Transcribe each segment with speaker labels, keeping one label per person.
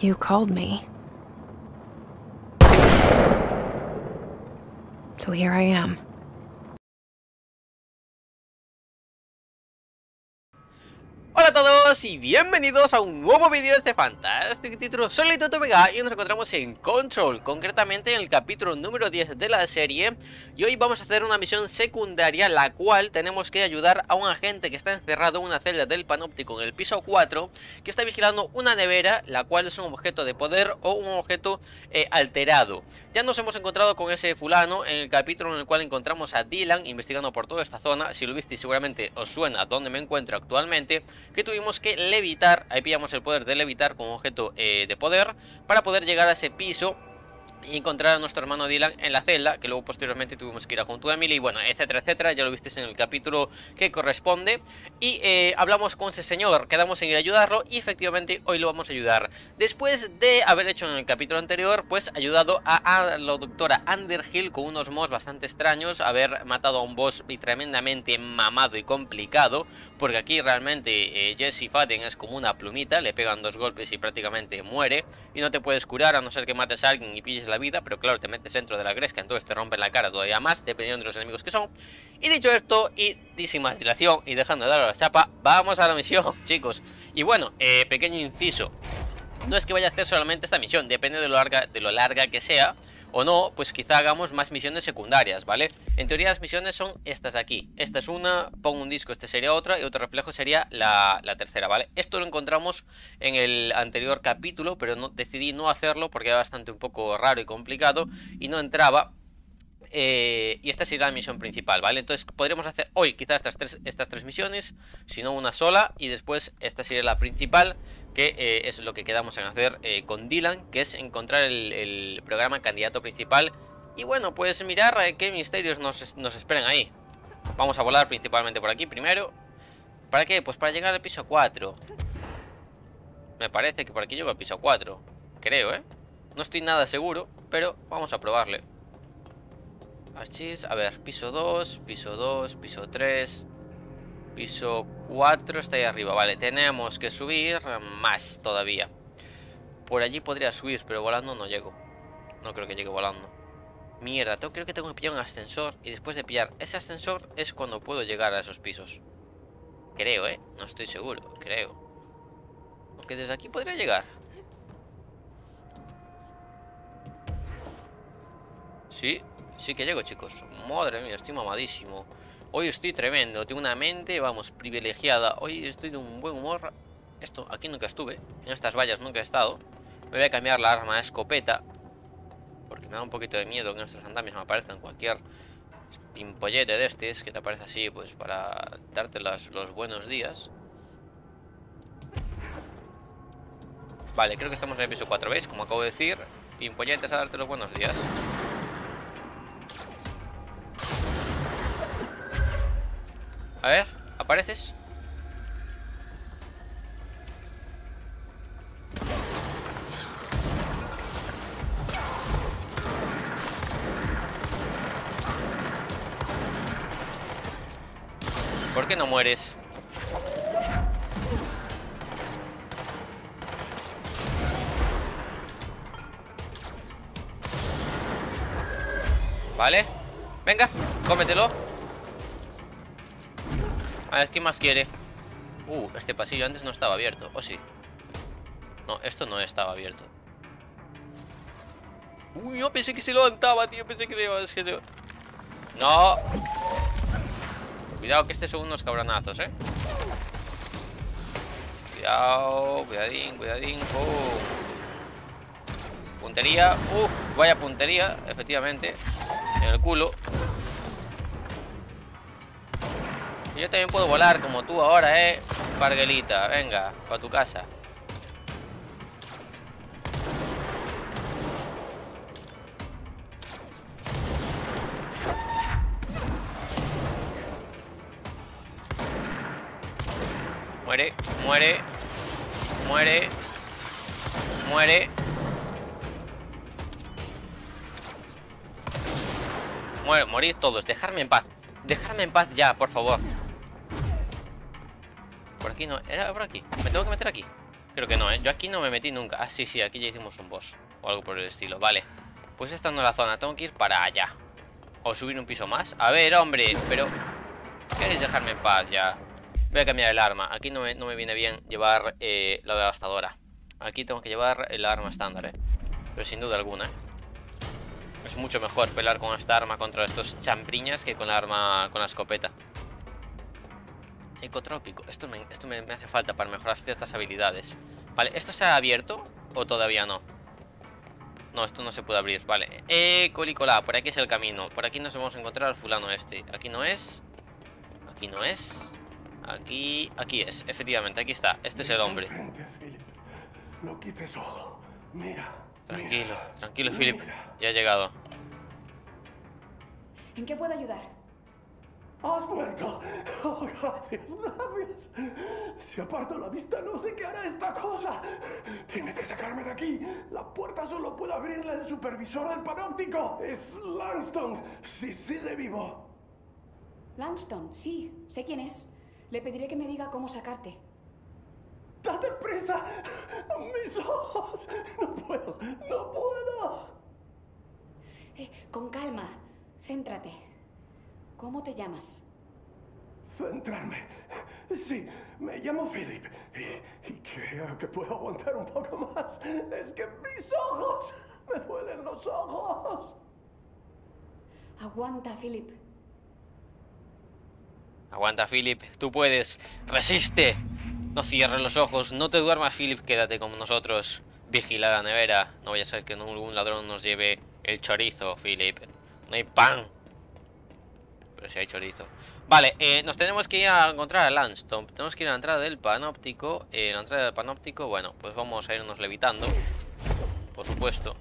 Speaker 1: You called me. So here I am.
Speaker 2: Hola a todos y bienvenidos a un nuevo vídeo de este fantástico título. Soy LeitotoVega y nos encontramos en Control, concretamente en el capítulo número 10 de la serie. Y hoy vamos a hacer una misión secundaria, la cual tenemos que ayudar a un agente que está encerrado en una celda del panóptico en el piso 4, que está vigilando una nevera, la cual es un objeto de poder o un objeto alterado. Ya nos hemos encontrado con ese fulano en el capítulo en el cual encontramos a Dylan investigando por toda esta zona. Si lo visteis seguramente os suena dónde me encuentro actualmente, que tuvimos que levitar, ahí pillamos el poder de levitar como objeto de poder, para poder llegar a ese piso y encontrar a nuestro hermano Dylan en la celda, que luego posteriormente tuvimos que ir a junto a Emily, y bueno, etcétera, etcétera. Ya lo visteis en el capítulo que corresponde. Y hablamos con ese señor, quedamos en ir a ayudarlo y efectivamente hoy lo vamos a ayudar. Después de haber hecho en el capítulo anterior, pues ayudado a la doctora Underhill con unos mobs bastante extraños, haber matado a un boss y tremendamente mamado y complicado, porque aquí realmente Jesse Faden es como una plumita, le pegan 2 golpes y prácticamente muere, y no te puedes curar a no ser que mates a alguien y pilles la vida, pero claro, te metes dentro de la gresca, entonces te rompen la cara todavía más, dependiendo de los enemigos que son. Y dicho esto, y sin más dilación, y dejando de dar a la chapa, vamos a la misión, chicos. Y bueno, pequeño inciso, no es que vaya a hacer solamente esta misión, depende de lo larga que sea o no, pues quizá hagamos más misiones secundarias, ¿vale? En teoría las misiones son estas de aquí. Esta es una, pongo un disco, este sería otra, y otro reflejo sería la tercera, ¿vale? Esto lo encontramos en el anterior capítulo, pero decidí no hacerlo porque era bastante un poco raro y complicado y no entraba. Y esta sería la misión principal, ¿vale? Entonces podríamos hacer hoy quizás estas tres misiones, si no una sola, y después esta sería la principal, que es lo que quedamos en hacer con Dylan, que es encontrar el programa candidato principal. Y bueno, pues mirar qué misterios nos esperan ahí. Vamos a volar principalmente por aquí primero. ¿Para qué? Pues para llegar al piso 4. Me parece que por aquí llego al piso 4. Creo, ¿eh? No estoy nada seguro, pero vamos a probarle. Archivos, a ver, piso 2, piso 2, piso 3, piso 4 está ahí arriba, vale, tenemos que subir más todavía. Por allí podría subir, pero volando no llego. No creo que llegue volando. Mierda, creo que tengo que pillar un ascensor y después de pillar ese ascensor es cuando puedo llegar a esos pisos. Creo, no estoy seguro, creo. Aunque desde aquí podría llegar. Sí. Sí que llego, chicos. Madre mía, estoy mamadísimo. Hoy estoy tremendo. Tengo una mente, vamos, privilegiada. Hoy estoy de un buen humor. Esto, aquí nunca estuve. En estas vallas nunca he estado. Me voy a cambiar la arma de escopeta, porque me da un poquito de miedo que en estos andamios me aparezcan cualquier pimpollete de estos que te aparece así, pues para darte los buenos días. Vale, creo que estamos en el piso 4, ¿veis? Como acabo de decir, pimpolletes a darte los buenos días. A ver, ¿apareces? ¿Por qué no mueres? Vale. Venga, cómetelo. A ver, ¿qué más quiere? Este pasillo antes no estaba abierto. ¿O sí? No, esto no estaba abierto. Yo pensé que se levantaba, tío. Pensé que le iba a decir... No. Cuidado que estos son unos cabronazos, Cuidado, cuidadín, cuidadín. Puntería. Vaya puntería, efectivamente. En el culo. Y yo también puedo volar como tú ahora, Parguelita, venga, para tu casa. Muere, muere. Muere. Muere. Morir todos, dejarme en paz. Dejarme en paz ya, por favor. Por aquí no, era por aquí. Me tengo que meter aquí. Creo que no, ¿eh? Yo aquí no me metí nunca. Ah, sí, sí, aquí ya hicimos un boss. O algo por el estilo, vale. Pues esta no es la zona, tengo que ir para allá. O subir un piso más. A ver, hombre, pero... ¿queréis dejarme en paz ya? Voy a cambiar el arma. Aquí no me viene bien llevar la devastadora. Aquí tengo que llevar el arma estándar, pero sin duda alguna, es mucho mejor pelear con esta arma contra estos chambriñas que con la arma, con la escopeta. Ecotrópico. Esto me hace falta para mejorar ciertas habilidades. Vale, ¿esto se ha abierto o todavía no? No, esto no se puede abrir, vale. Colicola, por aquí es el camino. Por aquí nos vamos a encontrar al fulano este. Aquí no es. Aquí no es. Aquí es, efectivamente, aquí está. Este es el hombre.
Speaker 3: No quites ojo. Mira.
Speaker 2: Tranquilo, tranquilo, Philip. Ya he llegado.
Speaker 4: ¿En qué puedo ayudar?
Speaker 3: ¡Has vuelto! Oh, gracias. Si aparto la vista, no sé qué hará esta cosa. Tienes que sacarme de aquí. La puerta solo puede abrirla el supervisor del panóptico. Es Langston, si sigue vivo.
Speaker 4: Langston, sí, sé quién es. Le pediré que me diga cómo sacarte.
Speaker 3: ¡Date prisa! ¡Mis ojos! ¡No puedo! ¡No puedo!
Speaker 4: Con calma, céntrate. ¿Cómo te llamas?
Speaker 3: Centrarme. Sí, me llamo Philip. Y creo que puedo aguantar un poco más. Es que mis ojos... me duelen los ojos.
Speaker 4: Aguanta, Philip.
Speaker 2: Aguanta, Philip, tú puedes. Resiste. No cierres los ojos, no te duermas, Philip, quédate con nosotros. Vigila la nevera. No vaya a ser que ningún ladrón nos lleve el chorizo, Philip. No hay pan. Pero sí hay chorizo. Vale, nos tenemos que ir a encontrar a Langston. Tenemos que ir a la entrada del panóptico. La entrada del panóptico, bueno, pues vamos a irnos levitando. Por supuesto.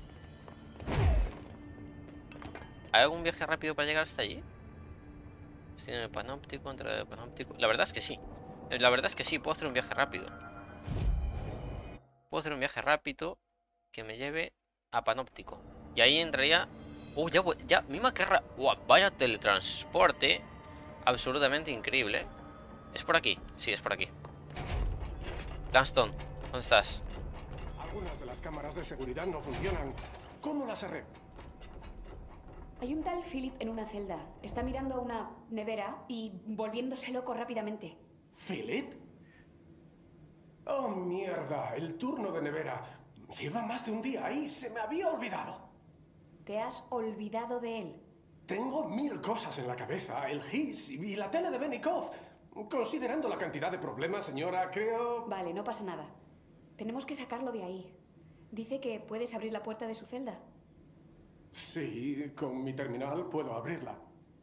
Speaker 2: ¿Hay algún viaje rápido para llegar hasta allí? Sí, en el panóptico, entrada del panóptico. La verdad es que sí. La verdad es que sí, puedo hacer un viaje rápido. Puedo hacer un viaje rápido que me lleve a panóptico. Y ahí entraría... ya, misma carrera. Vaya teletransporte. Absolutamente increíble. ¿Es por aquí? Sí, es por aquí. Langston, ¿dónde estás?
Speaker 3: Algunas de las cámaras de seguridad no funcionan. ¿Cómo las arreglo?
Speaker 4: Hay un tal Philip en una celda. Está mirando a una nevera y volviéndose loco rápidamente.
Speaker 3: ¿Philip? Oh, mierda. El turno de nevera. Lleva más de un día ahí. Se me había olvidado.
Speaker 4: ¿Te has olvidado de él?
Speaker 3: Tengo 1000 cosas en la cabeza. El GIS y la tele de Benikov. Considerando la cantidad de problemas, señora, creo...
Speaker 4: Vale, no pasa nada. Tenemos que sacarlo de ahí. Dice que puedes abrir la puerta de su celda.
Speaker 3: Sí, con mi terminal puedo abrirla.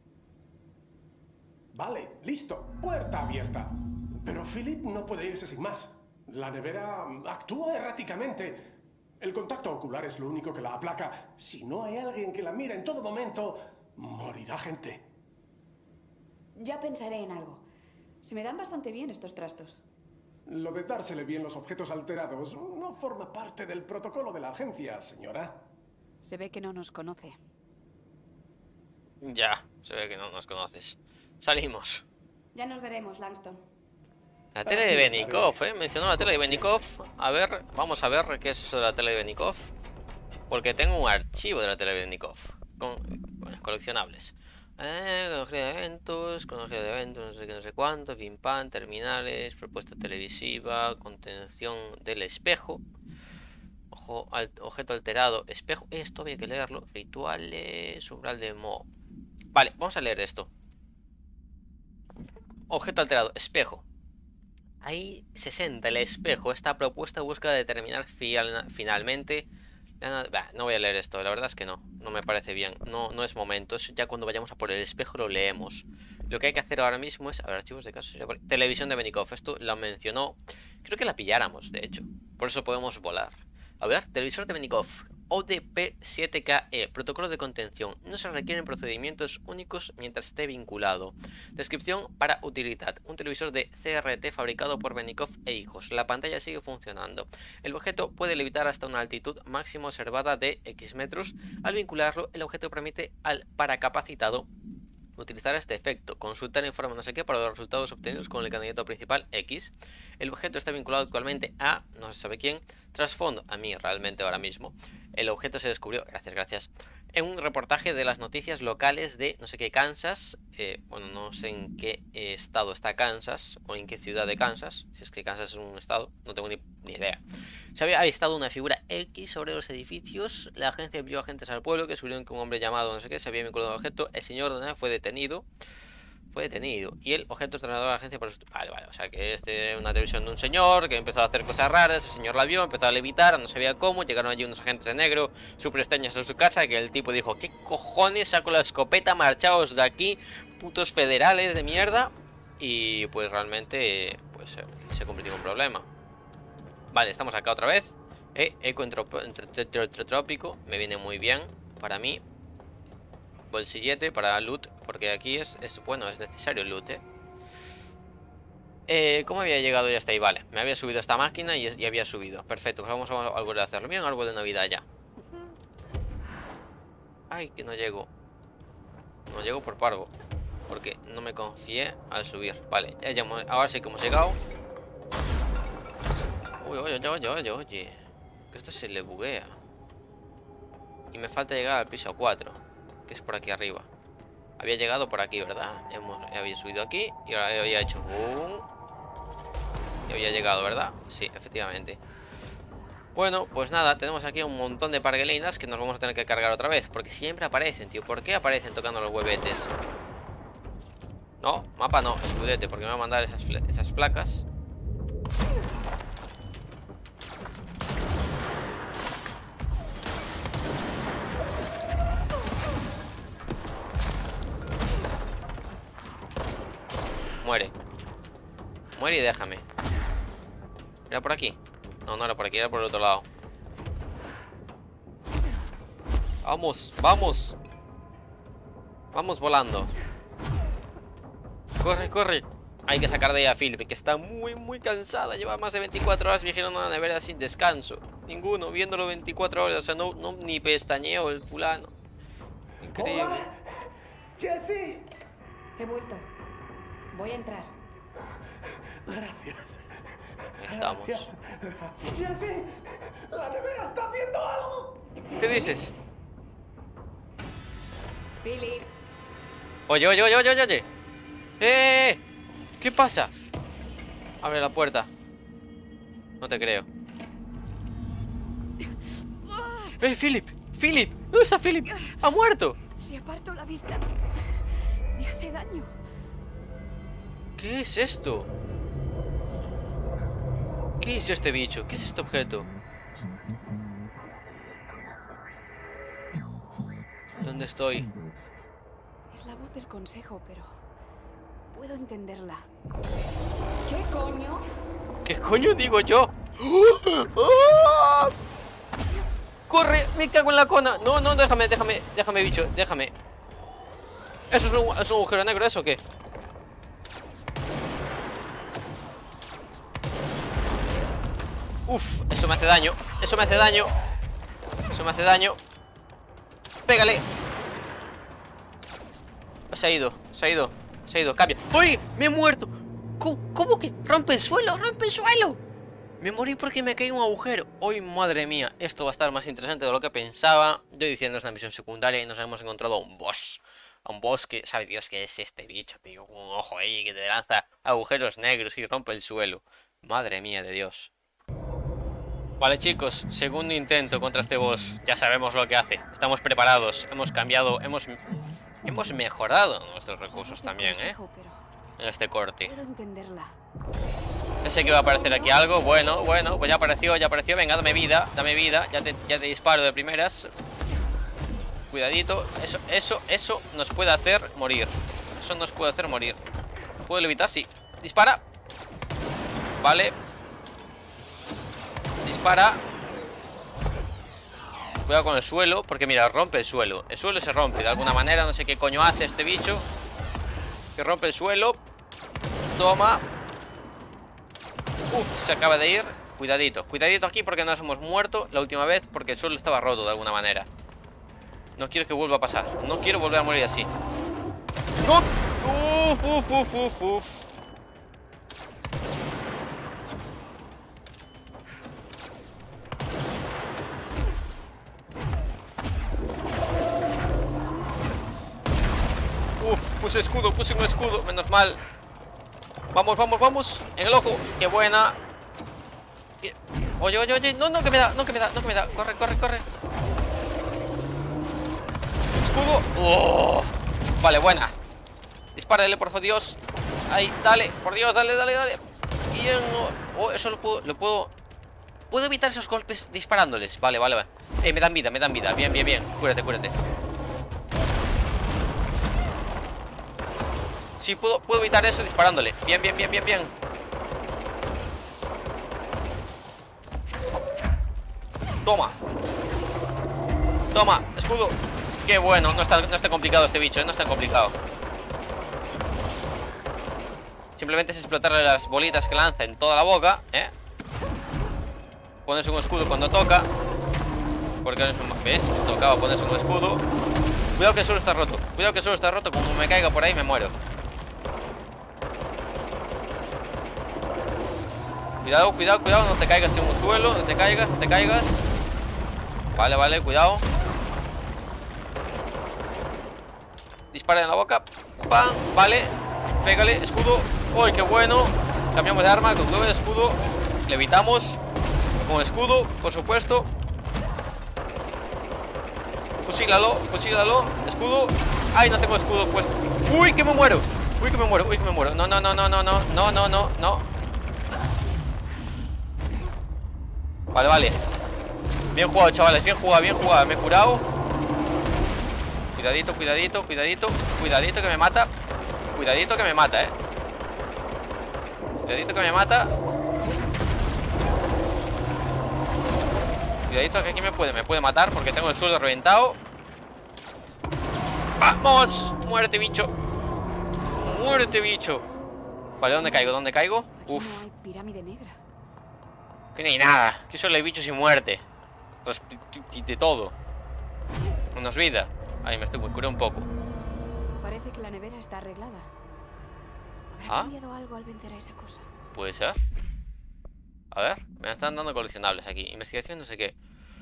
Speaker 3: Vale, listo. Puerta abierta. Pero Philip no puede irse sin más. La nevera actúa erráticamente. El contacto ocular es lo único que la aplaca. Si no hay alguien que la mira en todo momento, morirá gente.
Speaker 4: Ya pensaré en algo. Se me dan bastante bien estos trastos.
Speaker 3: Lo de dársele bien los objetos alterados no forma parte del protocolo de la agencia, señora.
Speaker 4: Se ve que no nos conoce.
Speaker 2: Ya, se ve que no nos conoces. Salimos.
Speaker 4: Ya nos veremos, Langston.
Speaker 2: La tele de Benikov, mencionó la tele de Benikov. A ver, vamos a ver qué es eso de la tele de Benikov. Porque tengo un archivo de la tele de Benikov con coleccionables. Cronología de eventos, no sé qué, no sé cuánto, pim pam, terminales, propuesta televisiva, contención del espejo. Objeto alterado, espejo, esto había que leerlo. Rituales, umbral de Mo. Vale, vamos a leer esto. Objeto alterado, espejo. Ahí 60, el espejo. Esta propuesta busca determinar finalmente... No voy a leer esto, la verdad es que no me parece bien, no es momento. Eso ya cuando vayamos a por el espejo lo leemos. Lo que hay que hacer ahora mismo es... A ver, archivos de casos... Televisión de Benikov, esto lo mencionó. Creo que la pilláramos, de hecho. Por eso podemos volar. A ver, televisor de Benikov, ODP7KE, protocolo de contención. No se requieren procedimientos únicos mientras esté vinculado. Descripción para utilidad. Un televisor de CRT fabricado por Benikov e hijos. La pantalla sigue funcionando. El objeto puede levitar hasta una altitud máxima observada de X metros. Al vincularlo, el objeto permite al paracapacitado utilizar este efecto. Consultar informe no sé qué para los resultados obtenidos con el candidato principal X. El objeto está vinculado actualmente a no se sabe quién. Trasfondo, a mí realmente ahora mismo. El objeto se descubrió, gracias, en un reportaje de las noticias locales de no sé qué Kansas. Bueno, no sé en qué estado está Kansas o en qué ciudad de Kansas. Si es que Kansas es un estado, no tengo ni idea. Se había avistado una figura X sobre los edificios. La agencia envió agentes al pueblo que descubrieron que un hombre llamado no sé qué se había vinculado al objeto. El señor fue detenido. Y el objeto es trasladado a la agencia por... Vale, o sea que este es una televisión de un señor que empezó a hacer cosas raras. El señor la vio, empezó a levitar, no sabía cómo. Llegaron allí unos agentes de negro súper extraños a su casa. Que el tipo dijo: ¿qué cojones? Saco la escopeta, marchaos de aquí, putos federales de mierda. Y pues realmente pues se convirtió en un problema. Vale, estamos acá otra vez. Eco entrópico, me viene muy bien para mí. Bolsillete para loot, porque aquí es bueno, es necesario el loot, ¿cómo había llegado ya hasta ahí? Vale, me había subido a esta máquina y había subido. Perfecto, pues vamos a volver a hacerlo. Mira un árbol de Navidad ya. Ay, que no llego. No llego por parvo, porque no me confié al subir. Vale, ahora sí que hemos llegado. Oye, que esto se le buguea. Y me falta llegar al piso 4, que es por aquí arriba. Había llegado por aquí, ¿verdad? Había subido aquí y ahora había hecho boom. Y había llegado, ¿verdad? Sí, efectivamente. Bueno, pues nada, tenemos aquí un montón de parguelinas que nos vamos a tener que cargar otra vez, porque siempre aparecen, tío. ¿Por qué aparecen tocando los huevetes? No, mapa no, escudete, porque me va a mandar esas placas. Muere y déjame. ¿Era por aquí? No, no era por aquí, era por el otro lado. Vamos. Vamos volando. Corre. Hay que sacar de ahí a Philip, que está muy cansada. Lleva más de 24 horas vigilando una nevera sin descanso. Ninguno, viéndolo 24 horas. O sea, no ni pestañeo el fulano. Increíble.
Speaker 3: ¡Hola! ¡Jesse!
Speaker 4: He vuelto. Voy a entrar.
Speaker 3: Gracias.
Speaker 2: Ahí estamos.
Speaker 3: ¡Jesse! ¡La nevera está haciendo algo!
Speaker 2: ¿Qué dices?
Speaker 4: Philip.
Speaker 2: Oye. ¿Qué pasa? Abre la puerta. No te creo. Philip. ¿Dónde está Philip? ¡Ha muerto!
Speaker 4: Si aparto la vista, me hace daño.
Speaker 2: ¿Qué es esto? ¿Qué es este bicho? ¿Qué es este objeto? ¿Dónde estoy?
Speaker 4: Es la voz del consejo, pero puedo entenderla. ¿Qué coño?
Speaker 2: ¿Qué coño digo yo? ¡Corre! ¡Me cago en la cona! No, déjame, bicho, déjame. ¿Eso es un agujero negro, eso o qué? Uf, eso me hace daño. Pégale. Se ha ido. Cambia. ¡Uy! Me he muerto. ¿Cómo que? ¡Rompe el suelo! Me morí porque me caí en un agujero. ¡Uy, madre mía! Esto va a estar más interesante de lo que pensaba. Yo diciendo es una misión secundaria y nos hemos encontrado a un boss. A un boss que sabe Dios que es este bicho, tío. Un ojo ahí que te lanza agujeros negros y rompe el suelo. Madre mía de Dios. Vale, chicos, segundo intento contra este boss. Ya sabemos lo que hace. Estamos preparados. Hemos cambiado, hemos mejorado nuestros recursos también, en este corte.
Speaker 4: Puedo entenderla.
Speaker 2: Pensé que iba a aparecer aquí algo. Bueno, pues ya apareció. Venga, dame vida. Ya te disparo de primeras. Cuidadito. Eso nos puede hacer morir. ¿Puedo levitar? Sí. Dispara. Vale. Dispara. Cuidado con el suelo, porque mira, rompe el suelo. El suelo se rompe de alguna manera. No sé qué coño hace este bicho que rompe el suelo. Toma. Se acaba de ir. Cuidadito aquí porque nos hemos muerto la última vez, porque el suelo estaba roto de alguna manera. No quiero que vuelva a pasar. No quiero volver a morir así. ¡No! ¡Uf! Puse un escudo, menos mal. Vamos. En el ojo. Qué buena. Oye. No, que me da. Corre. Escudo. Oh. Vale, buena. Dispárale, por favor, Dios. Ahí, dale. Por Dios, dale. Bien. Oh, eso lo puedo. Puedo evitar esos golpes disparándoles. Vale. Me dan vida. Bien. Cúrate. Sí, puedo evitar eso disparándole. Bien. Toma, escudo. Qué bueno, no está complicado este bicho, no está complicado. Simplemente es explotarle las bolitas que lanza en toda la boca, Pones un escudo cuando toca. Porque ¿ves? Tocaba ponerse un escudo. Cuidado que solo está roto. Como me caiga por ahí me muero. Cuidado, no te caigas en un suelo. No te caigas. Vale, cuidado. Dispara en la boca. ¡Pam! Vale. Pégale, escudo. ¡Uy, qué bueno! Cambiamos de arma con nuevo escudo. Le evitamos. Con escudo, por supuesto. Fusílalo. Escudo. ¡Ay, no tengo escudo puesto! ¡Uy, que me muero! No. Vale. Bien jugado, chavales, bien jugado. Me he curado. Cuidadito que me mata. Cuidadito que me mata. Cuidadito que aquí me puede matar porque tengo el suelo reventado. ¡Vamos! ¡Muérete, bicho! Vale, ¿dónde caigo? Uf.
Speaker 4: No hay pirámide negra.
Speaker 2: Que no hay nada. Que solo hay bichos y muerte. De todo. Menos vida. Ay, me curé un poco.
Speaker 4: Parece que la nevera está arreglada. ¿Habrá cambiado algo al vencer a esa cosa?
Speaker 2: Puede ser. A ver, me están dando coleccionables aquí. Investigación, no sé qué.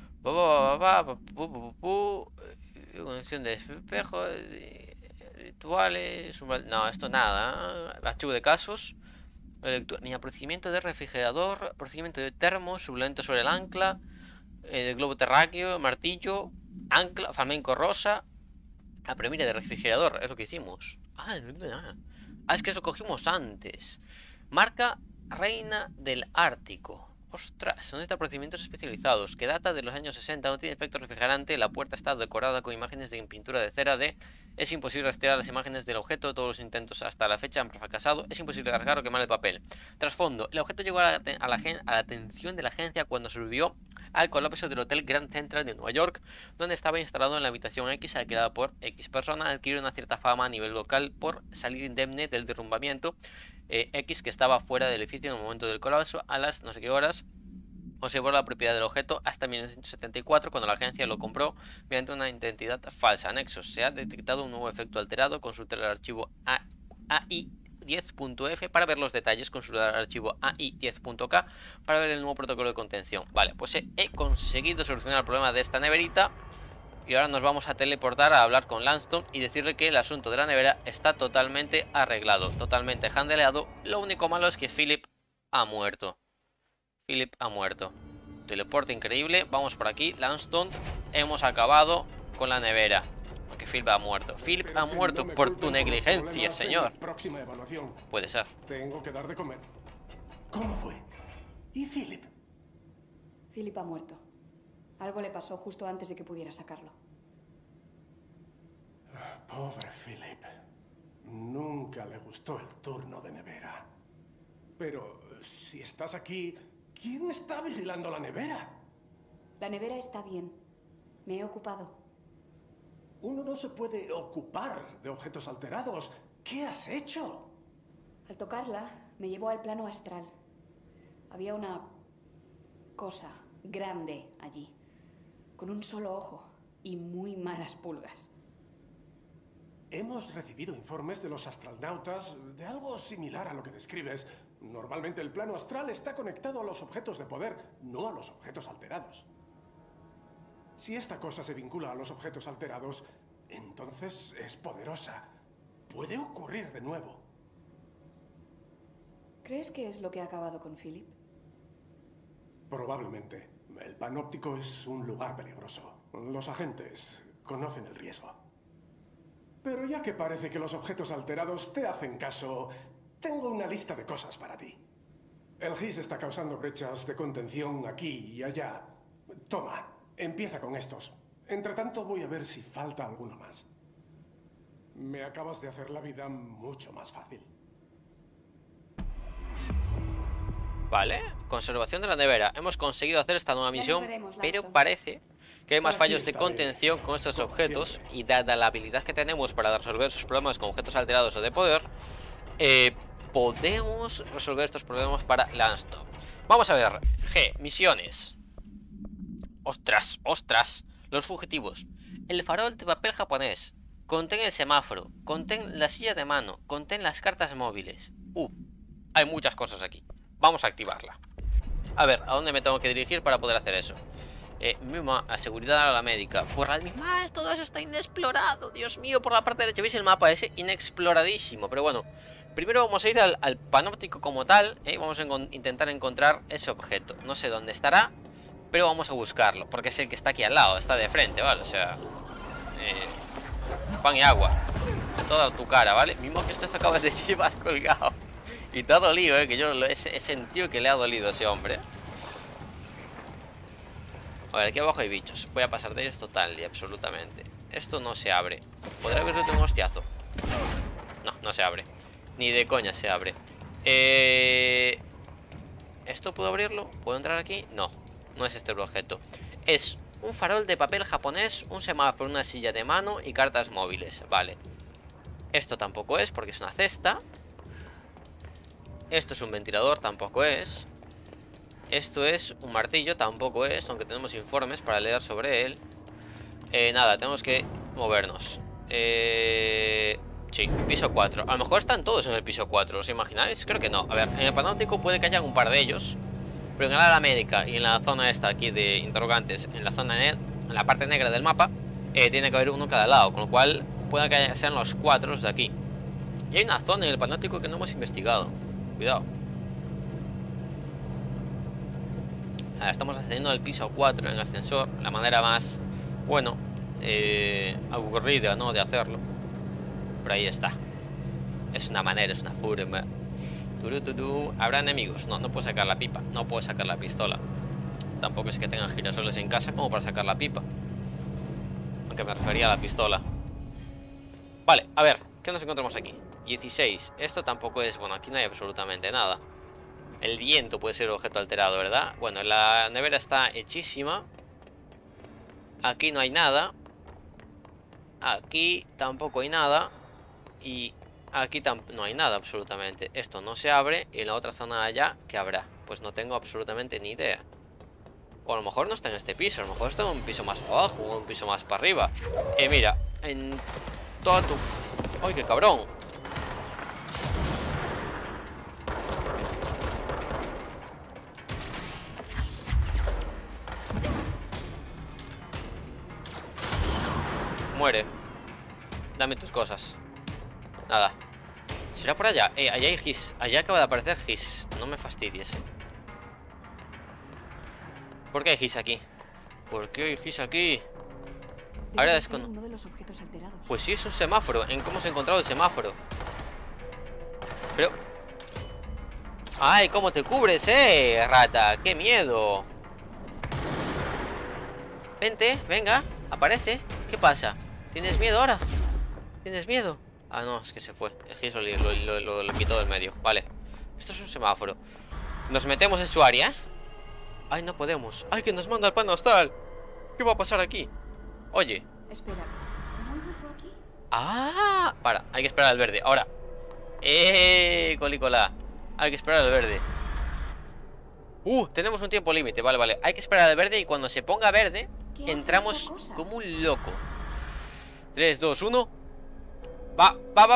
Speaker 2: Conexión de espejo. Rituales. No, esto nada. Archivo de casos. Ni procedimiento de refrigerador. Procedimiento de termo. Suplemento sobre el ancla. El globo terráqueo. Martillo. Ancla. Flamenco rosa. Pero mira, de refrigerador. Es lo que hicimos. Es que eso cogimos antes. Marca Reina del Ártico. Ostras, son estos procedimientos especializados que data de los años 60, no tiene efecto refrigerante, la puerta está decorada con imágenes de pintura de cera de... Es imposible rastrear las imágenes del objeto, todos los intentos hasta la fecha han fracasado, es imposible cargar o quemar el papel. Trasfondo, el objeto llegó a la atención de la agencia cuando sobrevivió al colapso del Hotel Grand Central de Nueva York, donde estaba instalado en la habitación X alquilada por X persona, adquirió una cierta fama a nivel local por salir indemne del derrumbamiento. X, que estaba fuera del edificio en el momento del colapso, a las no sé qué horas, conservó la propiedad del objeto hasta 1974, cuando la agencia lo compró mediante una identidad falsa. Anexos. Se ha detectado un nuevo efecto alterado. Consultar el archivo AI10.f para ver los detalles. Consultar el archivo AI10.k para ver el nuevo protocolo de contención. Vale, pues he conseguido solucionar el problema de esta neverita. Y ahora nos vamos a teleportar a hablar con Lanston y decirle que el asunto de la nevera está totalmente arreglado, totalmente handleado. Lo único malo es que Philip ha muerto. Teleporte increíble. Vamos por aquí, Lanston. Hemos acabado con la nevera. Porque Philip ha muerto. Philip ha muerto por tu negligencia, señor.
Speaker 3: Próxima evaluación.
Speaker 2: Puede ser.
Speaker 3: Tengo que dar de comer. ¿Cómo fue? ¿Y Philip?
Speaker 4: Philip ha muerto. Algo le pasó justo antes de que pudiera sacarlo.
Speaker 3: Pobre Philip. Nunca le gustó el turno de nevera. Pero si estás aquí, ¿quién está vigilando la nevera?
Speaker 4: La nevera está bien. Me he ocupado.
Speaker 3: Uno no se puede ocupar de objetos alterados. ¿Qué has hecho?
Speaker 4: Al tocarla, me llevó al plano astral. Había una cosa grande allí, con un solo ojo y muy malas pulgas.
Speaker 3: Hemos recibido informes de los astronautas de algo similar a lo que describes. Normalmente el plano astral está conectado a los objetos de poder, no a los objetos alterados. Si esta cosa se vincula a los objetos alterados, entonces es poderosa. Puede ocurrir de nuevo.
Speaker 4: ¿Crees que es lo que ha acabado con Philip?
Speaker 3: Probablemente. El panóptico es un lugar peligroso. Los agentes conocen el riesgo. Pero ya que parece que los objetos alterados te hacen caso, tengo una lista de cosas para ti. El GIS está causando brechas de contención aquí y allá. Toma, empieza con estos. Entre tanto, voy a ver si falta alguno más. Me acabas de hacer la vida mucho más fácil.
Speaker 2: Vale, conservación de la nevera. Hemos conseguido hacer esta nueva misión, pero parece que hay más fallos de contención con estos objetos. Y dada la habilidad que tenemos para resolver esos problemas con objetos alterados o de poder, podemos resolver estos problemas para Landstop. Vamos a ver, G, misiones. Ostras, ostras. Los fugitivos. El farol de papel japonés. Contén el semáforo. Contén la silla de mano. Contén las cartas móviles. Hay muchas cosas aquí. Vamos a activarla. A ver, ¿a dónde me tengo que dirigir para poder hacer eso? Misma, a seguridad a la médica. Por la misma, todo eso está inexplorado. Dios mío, por la parte derecha. ¿Veis el mapa ese? Inexploradísimo. Pero bueno, primero vamos a ir al panóptico como tal. Vamos a intentar encontrar ese objeto. No sé dónde estará, pero vamos a buscarlo. Porque es el que está aquí al lado, está de frente, ¿vale? O sea, pan y agua. Toda tu cara, ¿vale? Mismo que esto te acabas de llevar colgado. Y te ha dolido, que yo he sentido que le ha dolido a ese hombre. A ver, aquí abajo hay bichos. Voy a pasar de ellos total y absolutamente. Esto no se abre. ¿Podré abrirlo de un hostiazo? No, no se abre. Ni de coña se abre. ¿Esto puedo abrirlo? ¿Puedo entrar aquí? No, no es este el objeto. Es un farol de papel japonés, un semáforo, una silla de mano y cartas móviles. Vale. Esto tampoco es porque es una cesta. Esto es un ventilador, tampoco es. Esto es un martillo, tampoco es, aunque tenemos informes para leer sobre él. Nada, tenemos que movernos. Sí, piso 4. A lo mejor están todos en el piso 4, ¿os imagináis? Creo que no. A ver, en el panóptico puede que haya un par de ellos, pero en el área médica y en la zona esta aquí de interrogantes, en la zona en la parte negra del mapa, tiene que haber uno cada lado, con lo cual puede que sean los 4 de aquí. Y hay una zona en el panóptico que no hemos investigado. Cuidado. Ahora estamos ascendiendo al piso 4 en el ascensor. La manera más, bueno, aburrida, ¿no?, de hacerlo. Pero ahí está. Es una manera, es una forma. ¿Habrá enemigos? No, no puedo sacar la pipa. No puedo sacar la pistola. Tampoco es que tengan girasoles en casa como para sacar la pipa. Aunque me refería a la pistola. Vale, a ver, ¿qué nos encontramos aquí? 16. Esto tampoco es... Bueno, aquí no hay absolutamente nada. El viento puede ser objeto alterado, ¿verdad? Bueno, la nevera está hechísima. Aquí no hay nada. Aquí tampoco hay nada. Y aquí no hay nada absolutamente. Esto no se abre. Y en la otra zona de allá, ¿qué habrá? Pues no tengo absolutamente ni idea. O a lo mejor no está en este piso. A lo mejor está en un piso más abajo o un piso más para arriba. Mira, en toda tu... ¡Ay, qué cabrón! Muere. Dame tus cosas. Nada. ¿Será por allá? Allá hay GIS. Allá acaba de aparecer GIS. No me fastidies. ¿Por qué hay GIS aquí? ¿Por qué hay GIS aquí? Ahora
Speaker 4: uno de los objetos alterados.
Speaker 2: Pues sí, es un semáforo. ¿En cómo se ha encontrado el semáforo? Pero... ¡Ay, cómo te cubres, rata! ¡Qué miedo! Vente, venga, aparece. ¿Qué pasa? ¿Tienes miedo ahora? ¿Tienes miedo? Ah, no, es que se fue. El GIS lo quitó del medio. Vale. Esto es un semáforo. Nos metemos en su área. Ay, no podemos. Ay, que nos manda el pan astral. ¿Qué va a pasar aquí? Oye.
Speaker 4: Espera, ¿cómo he vuelto aquí?
Speaker 2: Ah, para, hay que esperar al verde. Ahora. Colicola. Hay que esperar al verde. Tenemos un tiempo límite. Vale, vale. Hay que esperar al verde y cuando se ponga verde, entramos como un loco. 3, 2, 1. Va.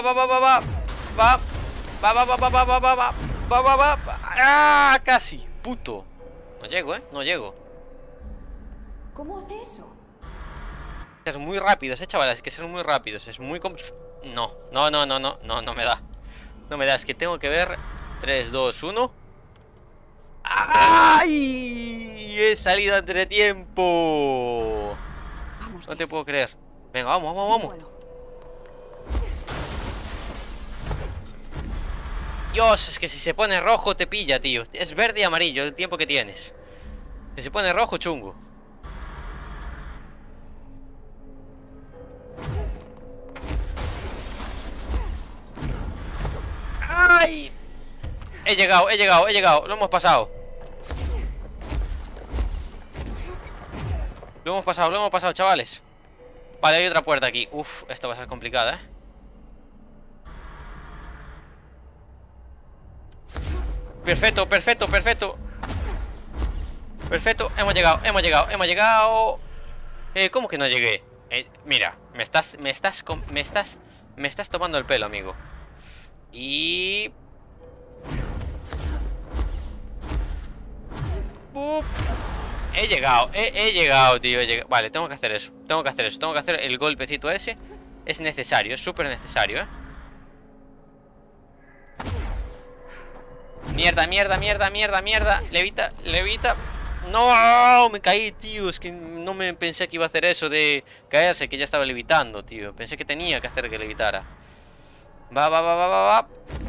Speaker 2: ¡Ah! Casi. Puto. No llego, no llego.
Speaker 4: ¿Cómo hace eso?
Speaker 2: Ser muy rápidos, chavales. Hay que ser muy rápidos. Es muy No me da. No me da, es que tengo que ver. 3, 2, 1. ¡Ay! He salido antes de tiempo.
Speaker 4: Vamos,
Speaker 2: No te
Speaker 4: Jess.
Speaker 2: puedo creer. Venga, vamos.
Speaker 4: Vuelo.
Speaker 2: Dios, es que si se pone rojo te pilla, tío. Es verde y amarillo el tiempo que tienes. Si se pone rojo, chungo. ¡Ay! He llegado. Lo hemos pasado. Lo hemos pasado, chavales. Vale, hay otra puerta aquí. Uf, esta va a ser complicada, Perfecto. Hemos llegado. ¿Cómo que no llegué? Mira, me estás tomando el pelo, amigo. Y... He llegado, tío. Vale, tengo que hacer eso. Tengo que hacer el golpecito ese. Es necesario, es súper necesario, Mierda. Levita. No, me caí, tío. Es que no me pensé que iba a hacer eso de caerse, que ya estaba levitando, tío. Pensé que tenía que hacer que levitara. Va.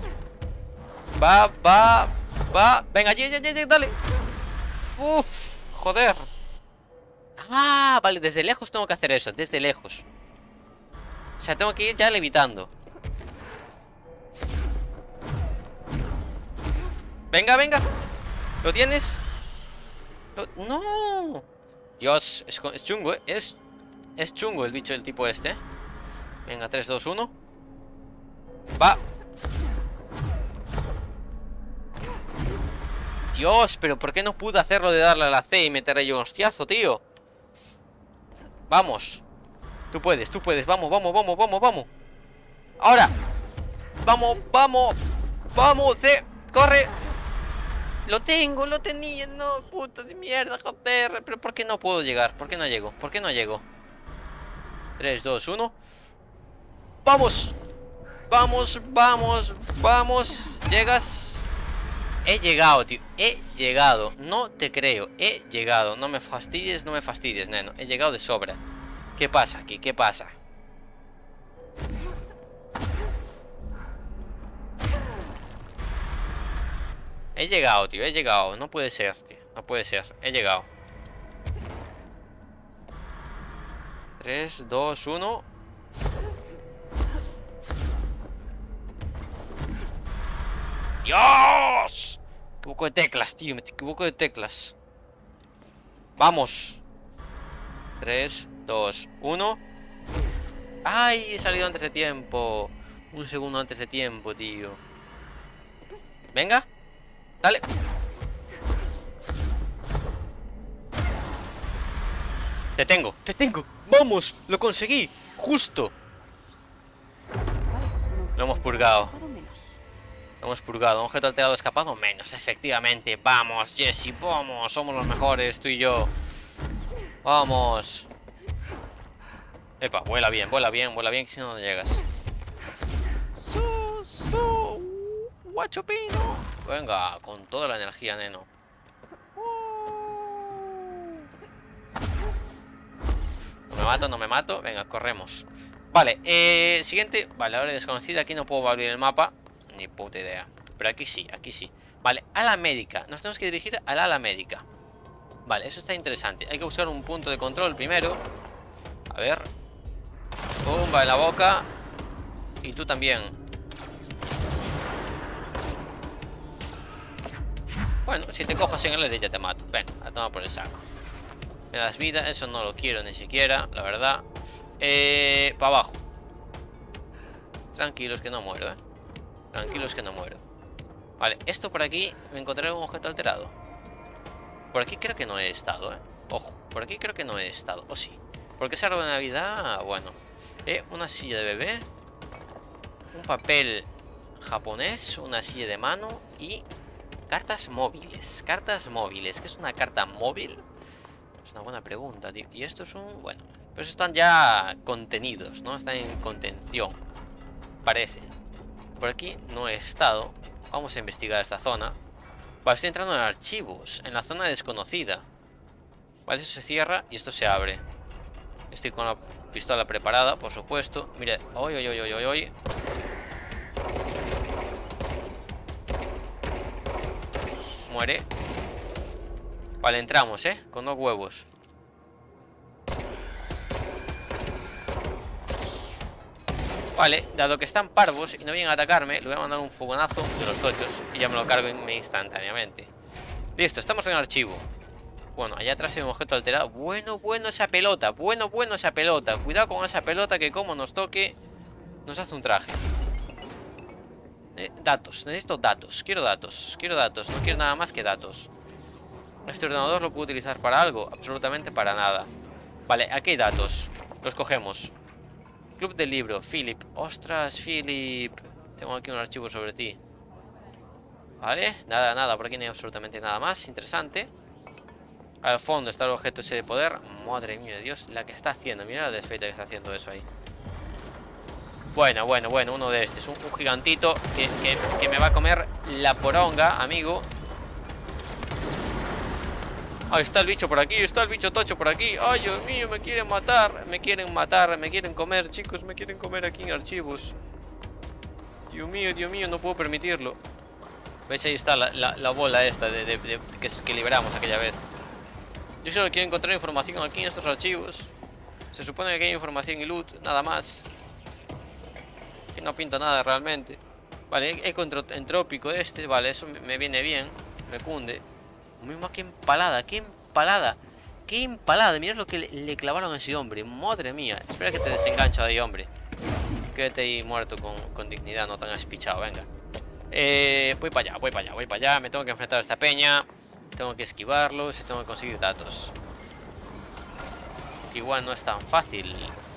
Speaker 2: Venga, dale. Uf, joder. Ah, vale, desde lejos tengo que hacer eso, desde lejos. O sea, tengo que ir ya levitando. Venga. ¿Lo tienes? ¡No! Dios, es chungo, Es chungo el bicho del tipo este, Venga, 3, 2, 1. Va. Dios, pero ¿por qué no pude hacerlo de darle a la C y meterle yo un hostiazo, tío? Vamos. Tú puedes. Vamos. Ahora. Vamos, C. Corre. Lo tenía. No, puta de mierda, joder. Pero ¿por qué no puedo llegar? ¿Por qué no llego? 3, 2, 1. Vamos. Llegas. He llegado, tío. No te creo. He llegado. No me fastidies, neno. He llegado de sobra. ¿Qué pasa aquí? ¿Qué pasa? He llegado, tío. No puede ser, tío. He llegado. 3, 2, 1. ¡Dios! Me equivoco de teclas, tío. Vamos. 3, 2, 1. ¡Ay! He salido antes de tiempo. Un segundo antes de tiempo, tío. Venga. Dale. Te tengo. Vamos. Lo conseguí. Justo. Lo hemos purgado. Un objeto alterado escapado menos. Efectivamente. Vamos, Jesse. Vamos. Somos los mejores, tú y yo. Vamos. Epa, vuela bien, que si no, no llegas. Guachopino. Venga, con toda la energía, neno. No me mato. Venga, corremos. Vale, siguiente. Vale, ahora desconocida. Aquí no puedo abrir el mapa. Ni puta idea. Pero aquí sí. Vale, ala médica. Nos tenemos que dirigir al ala médica. Vale, eso está interesante. Hay que buscar un punto de control primero. A ver. Pumba en la boca. Y tú también. Bueno, si te cojas en el aire ya te mato. Venga, a tomar por el saco. Me das vida, eso no lo quiero ni siquiera, la verdad. Para abajo. Tranquilos que no muero, Vale, esto por aquí me encontraré un objeto alterado. Por aquí creo que no he estado, Ojo, por aquí creo que no he estado. O sí. Porque es árbol de Navidad, bueno. Una silla de bebé. un papel japonés, una silla de mano y cartas móviles. Cartas móviles. ¿Qué es una carta móvil? Es una buena pregunta, tío. Y esto es un... Bueno, pues están ya contenidos, ¿no? Están en contención, parece. Por aquí no he estado. Vamos a investigar esta zona. Vale, estoy entrando en archivos, en la zona desconocida. Vale, eso se cierra y esto se abre. Estoy con la pistola preparada, por supuesto. Mire, oy, oy, oy, oy, oy, oy. Muere. Vale, entramos, con 2 huevos. Vale, dado que están parvos y no vienen a atacarme, le voy a mandar un fogonazo de los tochos y ya me lo cargo instantáneamente. Listo, estamos en archivo. Bueno, allá atrás hay un objeto alterado. Bueno, bueno esa pelota. Bueno, bueno esa pelota. Cuidado con esa pelota que como nos toque, nos hace un traje. Datos, necesito datos. Quiero datos, quiero datos. No quiero nada más que datos. ¿Este ordenador lo puedo utilizar para algo? Absolutamente para nada. Vale, aquí hay datos. Los cogemos. Club del libro, Philip. Ostras, Philip. Tengo aquí un archivo sobre ti. Vale, nada, nada. Por aquí no hay absolutamente nada más interesante. Al fondo está el objeto ese de poder. Madre mía de Dios, la que está haciendo. Mira la desfeita que está haciendo eso ahí. Bueno, bueno, bueno, uno de estos. Un gigantito que me va a comer la poronga, amigo. Ahí está el bicho por aquí, está el bicho tocho por aquí. Ay, Dios mío, me quieren matar. Me quieren matar, me quieren comer, chicos. Me quieren comer aquí en archivos. Dios mío, no puedo permitirlo. ¿Veis? Ahí está la bola esta que liberamos aquella vez. Yo solo quiero encontrar información aquí en estos archivos. Se supone que aquí hay información y loot, nada más. Que no pinta nada realmente. Vale, eco entrópico este. Vale, eso me viene bien. Me cunde. Mismo, qué empalada, qué empalada. Qué empalada, mirad lo que le clavaron a ese hombre. Madre mía, espera que te desengancho ahí, hombre. Quédate ahí muerto con dignidad, no tan espichado, venga. Voy para allá, voy para allá, voy para allá. Me tengo que enfrentar a esta peña. Tengo que esquivarlos y tengo que conseguir datos. Igual no es tan fácil.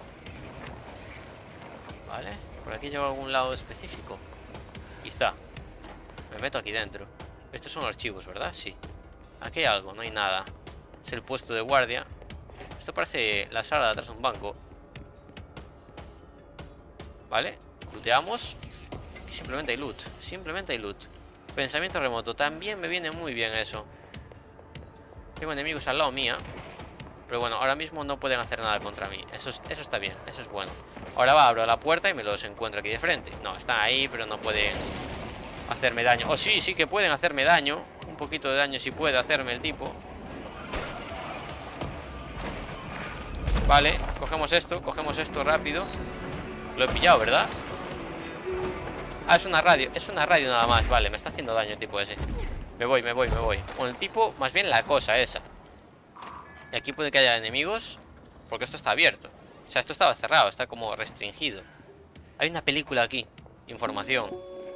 Speaker 2: Vale, por aquí llevo a algún lado específico. Quizá. Me meto aquí dentro. Estos son archivos, ¿verdad? Sí. Aquí hay algo, no hay nada. Es el puesto de guardia. Esto parece la sala de atrás de un banco. Vale, looteamos. Y simplemente hay loot. Simplemente hay loot. Pensamiento remoto. También me viene muy bien eso. Tengo enemigos al lado mía. Pero bueno, ahora mismo no pueden hacer nada contra mí. Eso está bien, eso es bueno. Ahora abro la puerta y me los encuentro aquí de frente. No, están ahí, pero no pueden hacerme daño. Oh, sí, sí que pueden hacerme daño. Un poquito de daño sí puede hacerme el tipo. Vale, cogemos esto rápido. Lo he pillado, ¿verdad? Ah, es una radio nada más. Vale, me está haciendo daño el tipo ese. Me voy. Con el tipo, más bien la cosa esa. Y aquí puede que haya enemigos, porque esto está abierto. O sea, esto estaba cerrado, está como restringido. Hay una película aquí. Información.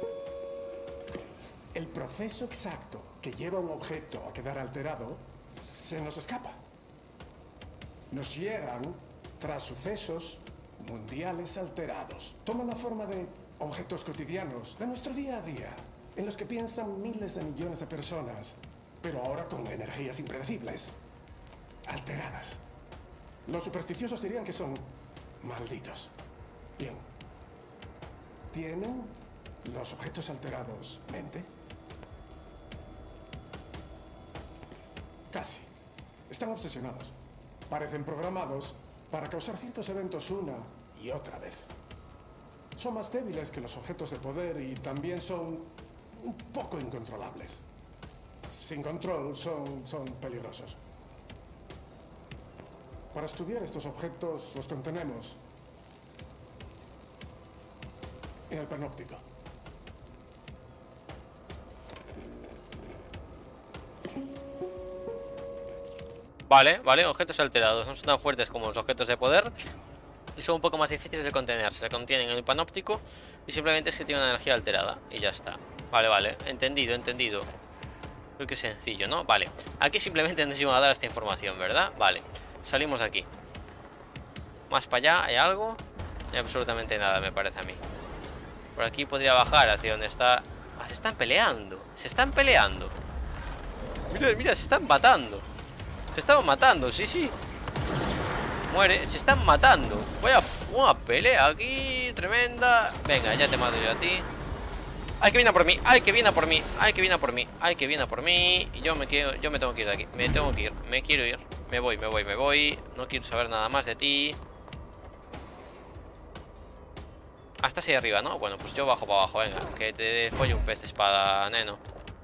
Speaker 3: El proceso exacto que lleva un objeto a quedar alterado se nos escapa. Nos llegan tras sucesos mundiales alterados. Toman la forma de objetos cotidianos de nuestro día a día, en los que piensan miles de millones de personas, pero ahora con energías impredecibles, alteradas. Los supersticiosos dirían que son malditos. Bien. ¿Tienen los objetos alterados mente? Casi. Están obsesionados. Parecen programados para causar ciertos eventos una y otra vez. Son más débiles que los objetos de poder y también son un poco incontrolables. Sin control son peligrosos. Para estudiar estos objetos los contenemos en el panóptico.
Speaker 2: Vale, objetos alterados. No son tan fuertes como los objetos de poder y son un poco más difíciles de contener. Se contienen en el panóptico y simplemente es que tienen una energía alterada. Y ya está. Vale, entendido. Creo que es sencillo, ¿no? Vale, aquí simplemente nos iban a dar esta información, ¿verdad? Vale, salimos de aquí. Más para allá, ¿hay algo? No hay absolutamente nada, me parece a mí. Por aquí podría bajar hacia donde está... Ah, se están peleando. Se están peleando. Mira, mira, se están matando. Se están matando, sí, sí. Muere, se están matando. Vaya una pelea aquí tremenda. Venga, ya te mato yo a ti. Ay, que viene por mí, ay, que viene por mí, ay, que viene por mí, ay, que viene por mí. Y yo me tengo que ir de aquí. Me tengo que ir, me quiero ir. Me voy. No quiero saber nada más de ti. Ah, estás ahí arriba, ¿no? Bueno, pues yo bajo para abajo, venga. Que te folle un pez espada, neno.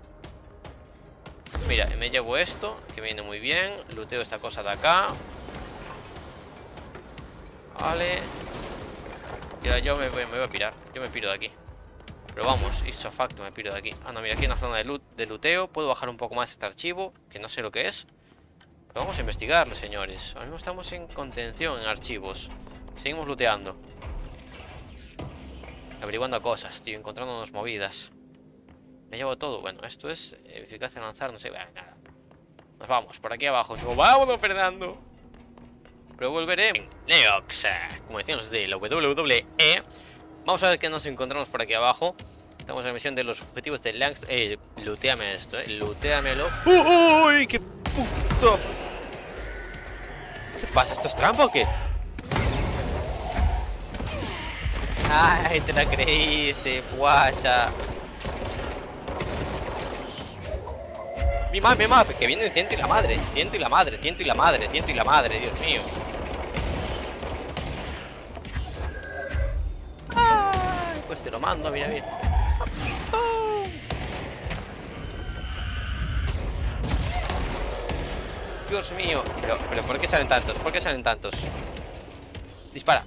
Speaker 2: Mira, me llevo esto, que viene muy bien. Luteo esta cosa de acá. Vale. Y ahora yo me voy a pirar. Yo me piro de aquí. Pero vamos, ipso facto me piro de aquí. Ah, no, mira, aquí hay una zona de luteo. Puedo bajar un poco más este archivo, que no sé lo que es. Pero vamos a investigarlo, señores. Ahora mismo estamos en contención, en archivos. Seguimos looteando. Averiguando cosas, tío, encontrándonos movidas. Me llevo todo. Bueno, esto es eficacia lanzar, no sé, nada. Nos vamos, por aquí abajo. Digo, vámonos, Fernando. Pero volveré en Neox, como decían los de la WWE. Vamos a ver qué nos encontramos por aquí abajo. Estamos en la misión de los objetivos de Langston. Looteame esto, looteamelo. ¡Uy! ¡Qué puto! ¿Qué pasa? ¿Esto es trampa o qué? Ay, te la creíste, guacha. Mi map, que viene el ciento y la madre. Ciento y la madre, Dios mío. Ay, pues te lo mando, mira bien. Dios mío. Pero ¿por qué salen tantos? ¿Por qué salen tantos? Dispara.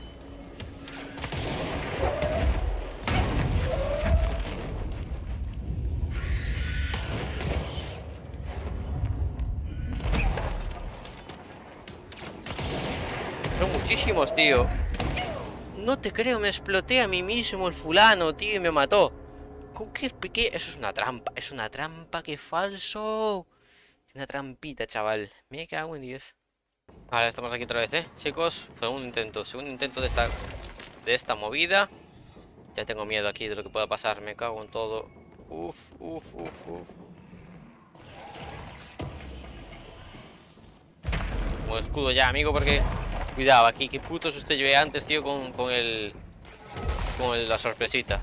Speaker 2: Son muchísimos, tío. No te creo, me exploté a mí mismo el fulano, tío, y me mató. ¿Qué? Eso es una trampa, qué falso. Es una trampita, chaval. Me cago en 10. Vale, estamos aquí otra vez, chicos. Segundo intento de esta movida. Ya tengo miedo aquí de lo que pueda pasar. Me cago en todo. Uf. Como escudo ya, amigo, porque... Cuidado, aquí, qué puto susto llevé antes, tío, la sorpresita.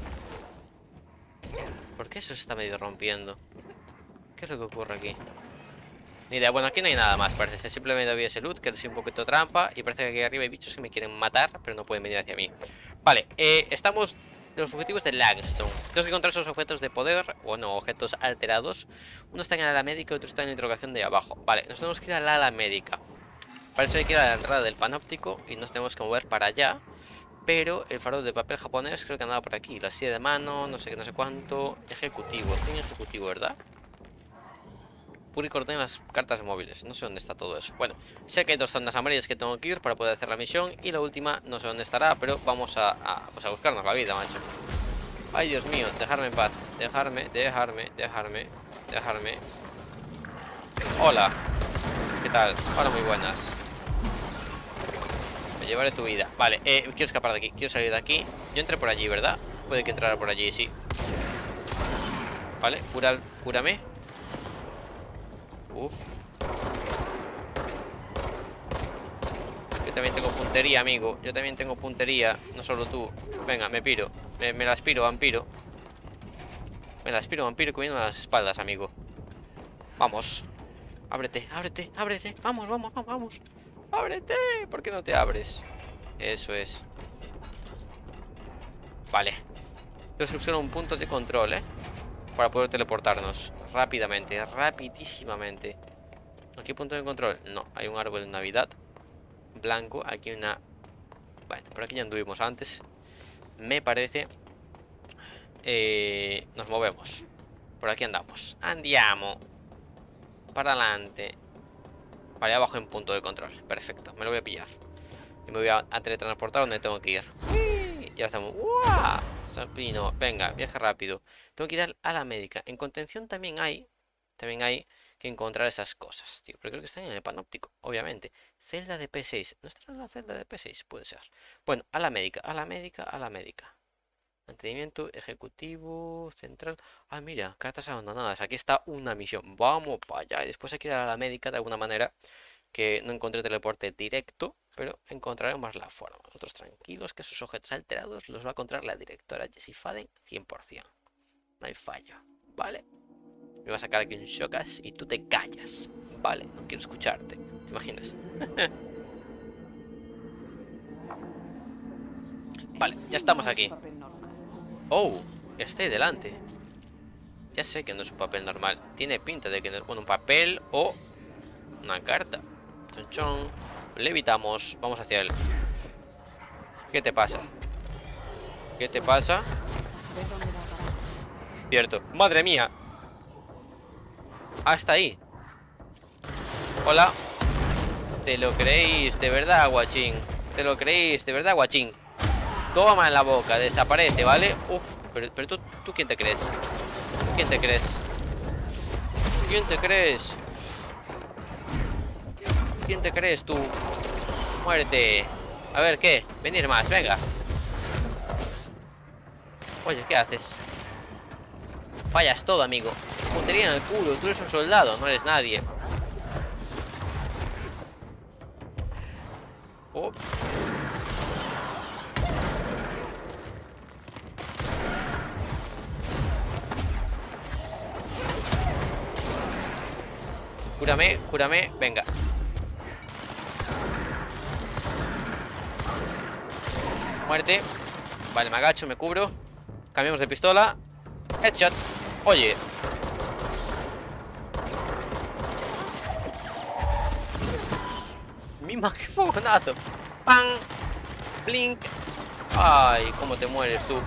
Speaker 2: ¿Por qué eso se está medio rompiendo? ¿Qué es lo que ocurre aquí? Ni idea, bueno, aquí no hay nada más, parece. Simplemente había ese loot, que es un poquito trampa. Y parece que aquí arriba hay bichos que me quieren matar, pero no pueden venir hacia mí. Vale, estamos de los objetivos de Langston. Tenemos que encontrar esos objetos de poder, bueno, objetos alterados. Uno está en la ala médica y otro está en la interrogación de abajo. Vale, nos tenemos que ir a la ala médica. Para eso hay que ir a la entrada del panóptico y nos tenemos que mover para allá. Pero el farol de papel japonés creo que andaba por aquí. La silla de mano, no sé cuánto. Ejecutivo, estoy en ejecutivo, ¿verdad? Puri ordena las cartas móviles. No sé dónde está todo eso. Bueno, sé que hay dos zonas amarillas que tengo que ir para poder hacer la misión. Y la última, no sé dónde estará, pero vamos pues a buscarnos la vida, macho. Ay, Dios mío, dejarme en paz. Dejarme. Hola. ¿Qué tal? Hola, muy buenas. Me llevaré tu vida. Vale, quiero escapar de aquí. Quiero salir de aquí. Yo entré por allí, ¿verdad? Puede que entrara por allí, sí. Vale, cúrame. Uf. Yo también tengo puntería, amigo. Yo también tengo puntería. No solo tú. Venga, me piro. Me la aspiro, vampiro. Me la aspiro, vampiro, cubriendo las espaldas, amigo. Vamos. Ábrete. Vamos. Ábrete. ¿Por qué no te abres? Eso es. Vale. Tengo que usar un punto de control, para poder teleportarnos rápidamente, rapidísimamente. ¿Aquí punto de control? No, hay un árbol de Navidad blanco. Aquí una... Bueno, por aquí ya anduvimos antes, me parece. Nos movemos. Por aquí andamos. Andiamo. Para adelante. Vale, abajo en punto de control. Perfecto, me lo voy a pillar. Y me voy a teletransportar donde tengo que ir. Y ya estamos. ¡Uah! Sapino, venga, viaja rápido. Tengo que ir a la médica. En contención también hay que encontrar esas cosas, tío. Pero creo que están en el panóptico, obviamente. Celda de P6. ¿No estará en la celda de P6? Puede ser. Bueno, a la médica. Mantenimiento, ejecutivo, central. Ah, mira, cartas abandonadas. Aquí está una misión. Vamos para allá. Y después hay que ir a la médica de alguna manera. Que no encontré teleporte directo, pero encontraremos la forma. Nosotros tranquilos que esos objetos alterados los va a encontrar la directora Jessie Faden 100%. No hay fallo, ¿vale? Me va a sacar aquí un shockas y tú te callas. Vale, no quiero escucharte. ¿Te imaginas? Vale, ya estamos aquí. Oh, está ahí delante. Ya sé que no es un papel normal. Tiene pinta de que no es un papel o una carta. Chon chon. Le evitamos. Vamos hacia él. ¿Qué te pasa? ¿Qué te pasa? Cierto. ¡Madre mía! Hasta ahí. Hola. ¿Te lo creéis de verdad, guachín? ¿Te lo creéis de verdad, guachín? Toma en la boca, desaparece, ¿vale? Uf, pero tú ¿quién te crees? ¿Quién te crees? ¿Quién te crees? ¿Quién te crees tú? Muérete. A ver, ¿qué? Venir más, venga. Oye, ¿qué haces? Fallas todo, amigo. Puntería en el culo, tú eres un soldado, no eres nadie. Oh. Cúrame, cúrame, venga. Muerte. Vale, me agacho, me cubro. Cambiamos de pistola. Headshot. Oye. Mima, qué fogonazo. Pan. Blink. Ay, cómo te mueres tú.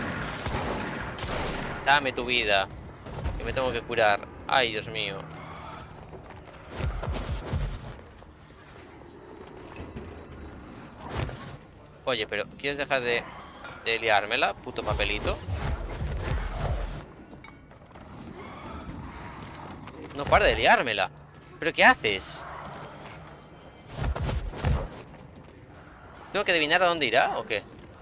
Speaker 2: Dame tu vida, que me tengo que curar. Ay, Dios mío. Oye, pero ¿quieres dejar de liármela, puto papelito? No para de liármela. ¿Pero qué haces? ¿Tengo que adivinar a dónde irá o qué?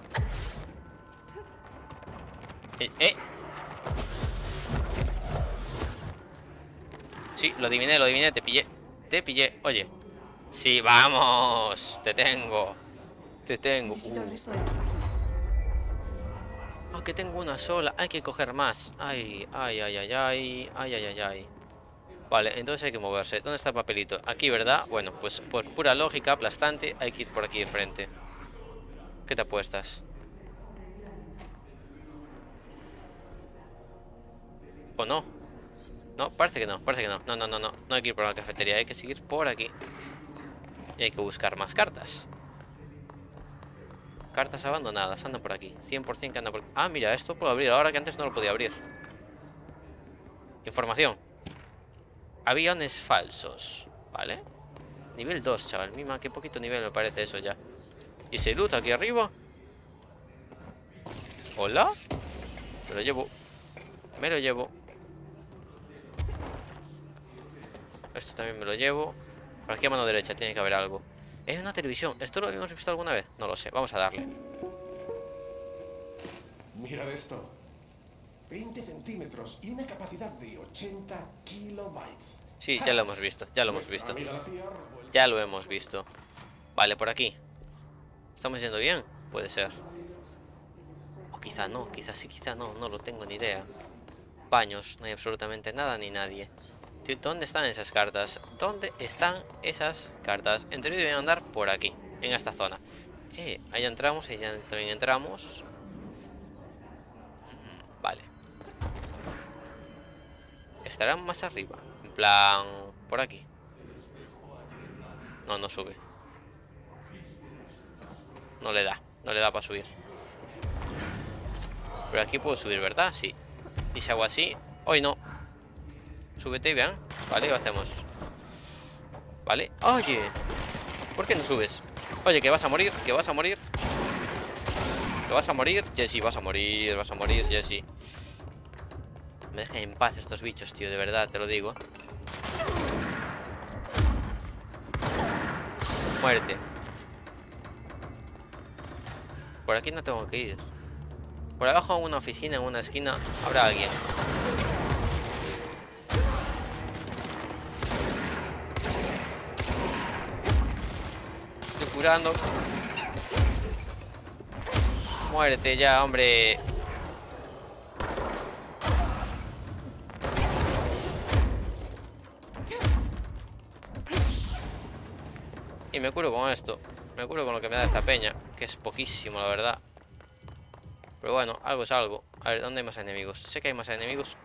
Speaker 2: Sí, lo adiviné, te pillé. Te pillé, oye. Sí, vamos. Te tengo. Te tengo.
Speaker 4: Necesito el resto de las páginas.
Speaker 2: Ah, que tengo una sola. Hay que coger más. Ay, ay, ay, ay, ay. Ay, ay, ay, ay. Vale, entonces hay que moverse. ¿Dónde está el papelito? Aquí, ¿verdad? Bueno, pues por pura lógica aplastante hay que ir por aquí de frente. ¿Qué te apuestas? ¿O no? No, parece que no, parece que no. No, no, no, no. No hay que ir por la cafetería, hay que seguir por aquí. Y hay que buscar más cartas. Cartas abandonadas, andan por aquí. 100% que andan por aquí. Ah, mira, esto puedo abrir ahora que antes no lo podía abrir. Información. Aviones falsos. Vale. Nivel 2, chaval. Mima, qué poquito nivel me parece eso ya. ¿Y ese loot aquí arriba? ¿Hola? Me lo llevo. Me lo llevo. Esto también me lo llevo. Por aquí a mano derecha tiene que haber algo. Es una televisión. ¿Esto lo habíamos visto alguna vez? No lo sé. Vamos a darle.
Speaker 3: Mirad esto. 20 centímetros y una capacidad de 80 kilobytes.
Speaker 2: Sí, ya lo hemos visto. Ya lo hemos
Speaker 3: Nuestra
Speaker 2: visto.
Speaker 3: amiga la CIA ha revuelto.
Speaker 2: Ya lo hemos visto. Vale, por aquí. ¿Estamos yendo bien? Puede ser. O quizá no. Quizá sí, quizá no. No lo tengo ni idea. Baños. No hay absolutamente nada ni nadie. Tío, ¿dónde están esas cartas? ¿Dónde están esas cartas? En teoría deben andar por aquí, en esta zona. Ahí entramos, ahí ya también entramos. Vale. Estarán más arriba. En plan, por aquí. No, no sube. No le da para subir. Pero aquí puedo subir, ¿verdad? Sí. Y si hago así, hoy no. Súbete y vean. Vale, ¿qué hacemos? Vale. Oye, ¿por qué no subes? Oye, que vas a morir, que vas a morir. Que vas a morir, Jessie, vas a morir, Jessie. Me dejen en paz estos bichos, tío, de verdad, te lo digo. Muérete. Por aquí no tengo que ir. Por abajo en una oficina, en una esquina, habrá alguien. Estoy curando. Muérete ya, hombre. Y me curo con esto. Me curo con lo que me da esta peña, que es poquísimo, la verdad. Pero bueno, algo es algo. A ver, ¿dónde hay más enemigos? Sé que hay más enemigos,